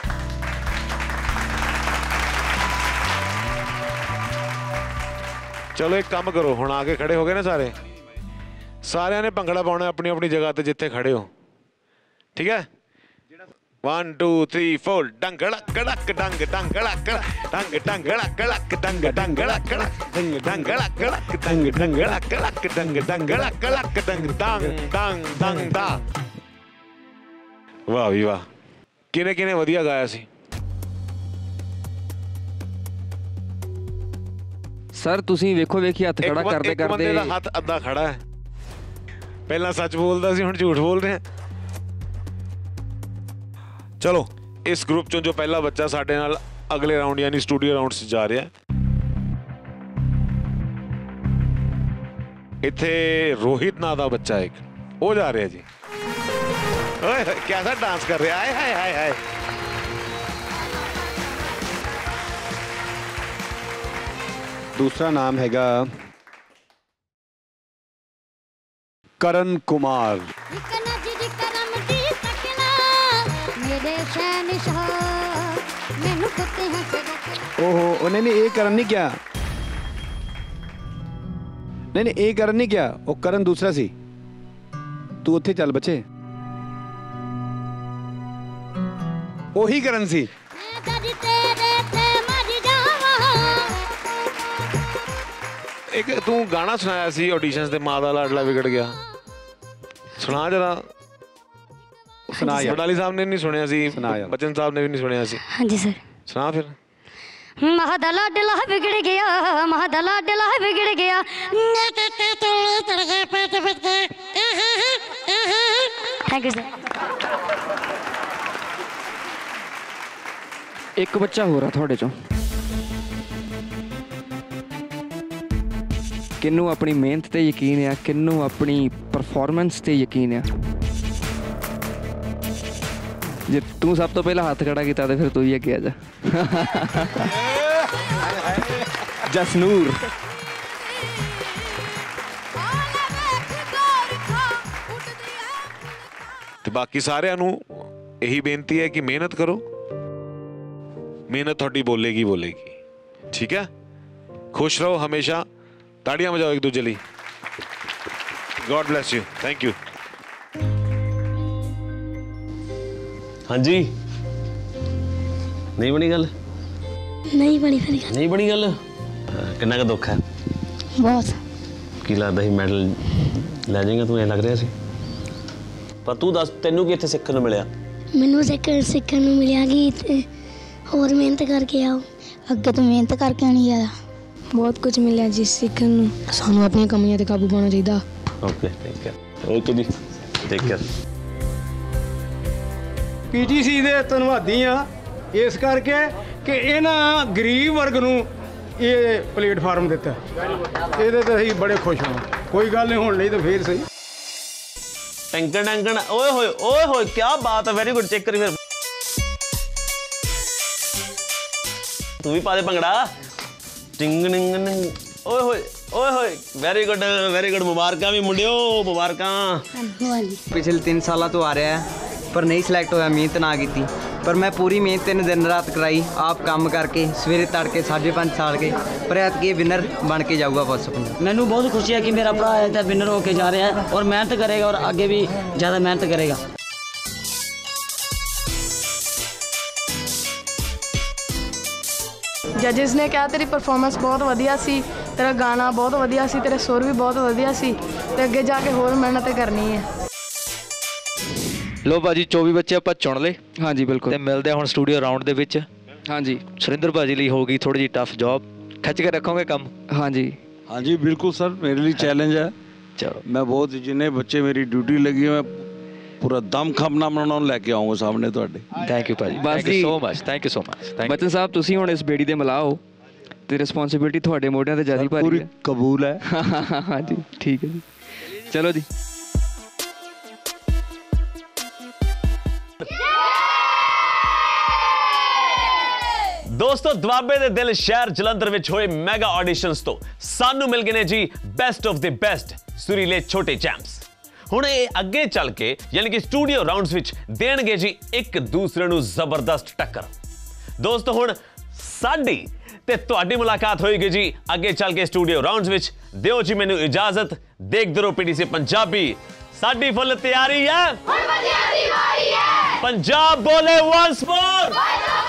चलो एक काम करो, हुण आके खड़े हो गए ना सारे, सारे ने भंगड़ा पाउणा अपनी अपनी जगह ते जिथे खड़े हो, ठीक है? 1 2 3 4 डंगड़ा कड़क डंग डंगड़ा कड़क डंग डंगड़ा कड़क डंग डंगड़ा कड़क डंग डंगड़ा कड़क डंग डंगड़ा कड़क डंग डंगड़ा कड़क डंग डंग डंग डंग दा। वाह भी वाह, किने किने वधिया गाया सी। ਸਰ ਤੁਸੀਂ ਵੇਖੋ ਵੇਖੀ ਹੱਥ ਖੜਾ ਕਰਦੇ ਕਰਦੇ ਬੰਦੇ ਦਾ ਹੱਥ ਅੱਧਾ ਖੜਾ ਹੈ, ਪਹਿਲਾਂ ਸੱਚ ਬੋਲਦਾ ਸੀ, ਹੁਣ ਝੂਠ ਬੋਲ ਰਿਹਾ। ਚਲੋ ਇਸ ਗਰੁੱਪ ਚੋਂ ਜੋ ਪਹਿਲਾ ਬੱਚਾ ਸਾਡੇ ਨਾਲ ਅਗਲੇ ਰਾਉਂਡ ਯਾਨੀ ਸਟੂਡੀਓ ਰਾਉਂਡ 'ਚ ਜਾ ਰਿਹਾ, ਇੱਥੇ ਰੋਹਿਤ ਨਾਂ ਦਾ ਬੱਚਾ ਇੱਕ, ਉਹ ਜਾ ਰਿਹਾ ਜੀ। ਓਏ ਕਿਹਦਾ ਡਾਂਸ ਕਰ ਰਿਹਾ, ਆਏ ਹਾਏ ਹਾਏ ਹਾਏ। दूसरा नाम हैगा करण कुमार। ओहो नहीं ये करण नहीं क्या, नहीं ये करण नहीं क्या, वो करण दूसरा सी। तू उत्थे चल बच्चे, ओही करण सी। एक तू गाना सुनाया सी ऑडिशंस ते, माँ दा लाडला विगड़ गया, सुना जरा। सुना यार। बटाली साहब ने नहीं सुनिया सी, बच्चन साहब ने भी नहीं सुनिया सी। हाँ जी सर। सुना फिर। माँ दा लाडला बिगड़ गया, माँ दा लाडला बिगड़ गया, थैंक यू सर। एक बच्चा हो रहा थोड़े चो किन्नू अपनी मेहनत ते यकीन है, किन्नू अपनी परफॉर्मेंस ते यकीन है। जे तू सब तो पहला हाथ खड़ा किया तो फिर तू ही अगे आ जा। जसनूर ਤੇ ਬਾਕੀ ਸਾਰਿਆਂ ਨੂੰ ਇਹੀ ਬੇਨਤੀ ਹੈ ਕਿ ਮਿਹਨਤ ਕਰੋ, ਮਿਹਨਤ ਤੁਹਾਡੀ ਬੋਲੇਗੀ ਬੋਲੇਗੀ, ਠੀਕ ਹੈ। खुश रहो हमेशा, ताड़ियां बजाओ एक दूजे ਲਈ। God bless you, thank you. हाँ जी, नहीं बनी गल? नहीं बनी फिर गल। नहीं बनी गल? कितना का दुख है? बहुत। की लगता ही मैडल लै जाएगा तू, ऐ लग रहा सी। पर तू दस तेनू कि इत्थे सिक्खण नूं मिलिया? मैनू सिक्खण नूं मिलिया कि होर मेहनत करके आओ, अगे तो मेहनत करके आनी ज़्यादा। बहुत कुछ मिला जी सीखने नूं, सानू अपनी कमियां ते काबू पाना चाहिए। ओके ठीक है, ओके जी, टेक केयर। पीटीसी दे धन्नवादी आ इस करके कि इन्हां गरीब वर्ग नूं ये प्लेटफार्म दिता, ਇਹਦੇ ਤੇ ਅਸੀਂ बड़े खुश ਹਾਂ। कोई गल नहीं, हुण नहीं तो फिर सही। टंकन टंकन, ओए होए क्या बात है, वेरी गुड। चेक करी फिर, तू भी पा दे भंगड़ा। टिंग टिंग ओए होए, वेरी गुड। मुबारक भी मुंडियो, मुबारक। पिछले 3 साल तो आ रहा है पर नहीं सिलेक्ट होया, मेहनत ना की, पर मैं पूरी मेहनत दिन रात कराई, आप काम करके सवेरे तड़के 5.5 साल के, पर ऐतकी विनर बन के जाऊगा बस। मैनू बहुत खुशी है कि मेरा भरा है विनर होके जा रहा है और मेहनत करेगा और आगे भी ज़्यादा मेहनत करेगा। जजिस ने कहा तेरी परफॉर्मेंस बहुत वधिया सी, तेरा गाना बहुत वधिया सी, तेरे सुर भी बहुत वधिया सी, ते अगे जाके होर मेहनत करनी है। लो भाजी 24 बच्चे ਆਪਾਂ ਚੁਣ ਲਏ। हाँ जी बिल्कुल। ਤੇ ਮਿਲਦੇ ਹੁਣ ਸਟੂਡੀਓ ਰਾਉਂਡ ਦੇ ਵਿੱਚ। हाँ जी। ਸੁਰਿੰਦਰ ਭਾਜੀ ਲਈ ਹੋਗੀ ਥੋੜੀ ਜਿਹੀ ਟਫ ਜੌਬ, ਖਿੱਚ ਕੇ ਰੱਖੋਗੇ ਕੰਮ? हाँ जी हाँ जी बिल्कुल सर, मेरे लिए चैलेंज है। चलो मैं बहुत जिन्हें बच्चे मेरी ड्यूटी लगी है, मैं पूरा दम खपना बनाना लेके आऊँगा सामने ਤੁਹਾਡੇ। थैंक यू भाजी, बस thank you so much, thank you so much. Bachchan साहब ਤੁਸੀਂ ਹੁਣ ਇਸ ਬੇੜੀ ਦੇ ਮਲਾਓ ਤੇ ਰਿਸਪੌਂਸਿਬਿਲਟੀ ਤੁਹਾਡੇ ਮੋਢਿਆਂ ਤੇ ਜ਼ਿਆਦਾ ਭਾਰੀ ਹੈ। कबूल है। हाँ जी ठीक है जी, चलो जी। ਦੋਸਤੋ ਦੁਆਬੇ ਦੇ ਦਿਲ ਸ਼ਹਿਰ ਜਲੰਧਰ ਵਿੱਚ ਹੋਏ ਮੈਗਾ ਆਡੀਸ਼ਨਸ ਤੋਂ ਸਾਨੂੰ ਮਿਲ ਗਏ ਨੇ ਜੀ ਬੈਸਟ ਆਫ ਦ ਬੈਸਟ ਸੁਰੀਲੇ ਛੋਟੇ ਚੈਂਪਸ। ਹੁਣ ਇਹ ਅੱਗੇ ਚੱਲ ਕੇ ਯਾਨੀ ਕਿ ਸਟੂਡੀਓ ਰਾਉਂਡਸ ਵਿੱਚ ਦੇਣਗੇ ਜੀ ਇੱਕ ਦੂਸਰੇ ਨੂੰ ਜ਼ਬਰਦਸਤ ਟੱਕਰ। ਦੋਸਤੋ ਹੁਣ ਸਾਡੀ ਤੇ ਤੁਹਾਡੀ ਮੁਲਾਕਾਤ ਹੋਏਗੀ ਜੀ ਅੱਗੇ ਚੱਲ ਕੇ ਸਟੂਡੀਓ ਰਾਉਂਡਸ ਵਿੱਚ। ਦਿਓ ਜੀ ਮੈਨੂੰ ਇਜਾਜ਼ਤ, ਦੇਖਦੇ ਰਹੋ ਪੀਟੀਸੀ ਪੰਜਾਬੀ। ਸਾਡੀ ਫੁੱਲ ਤਿਆਰੀ ਹੈ, ਹੁਣ ਵਧੀਆ ਦੀ ਵਾਰੀ ਹੈ। ਪੰਜਾਬ ਬੋਲੇ ਵਾਂਸ ਮੋਰ।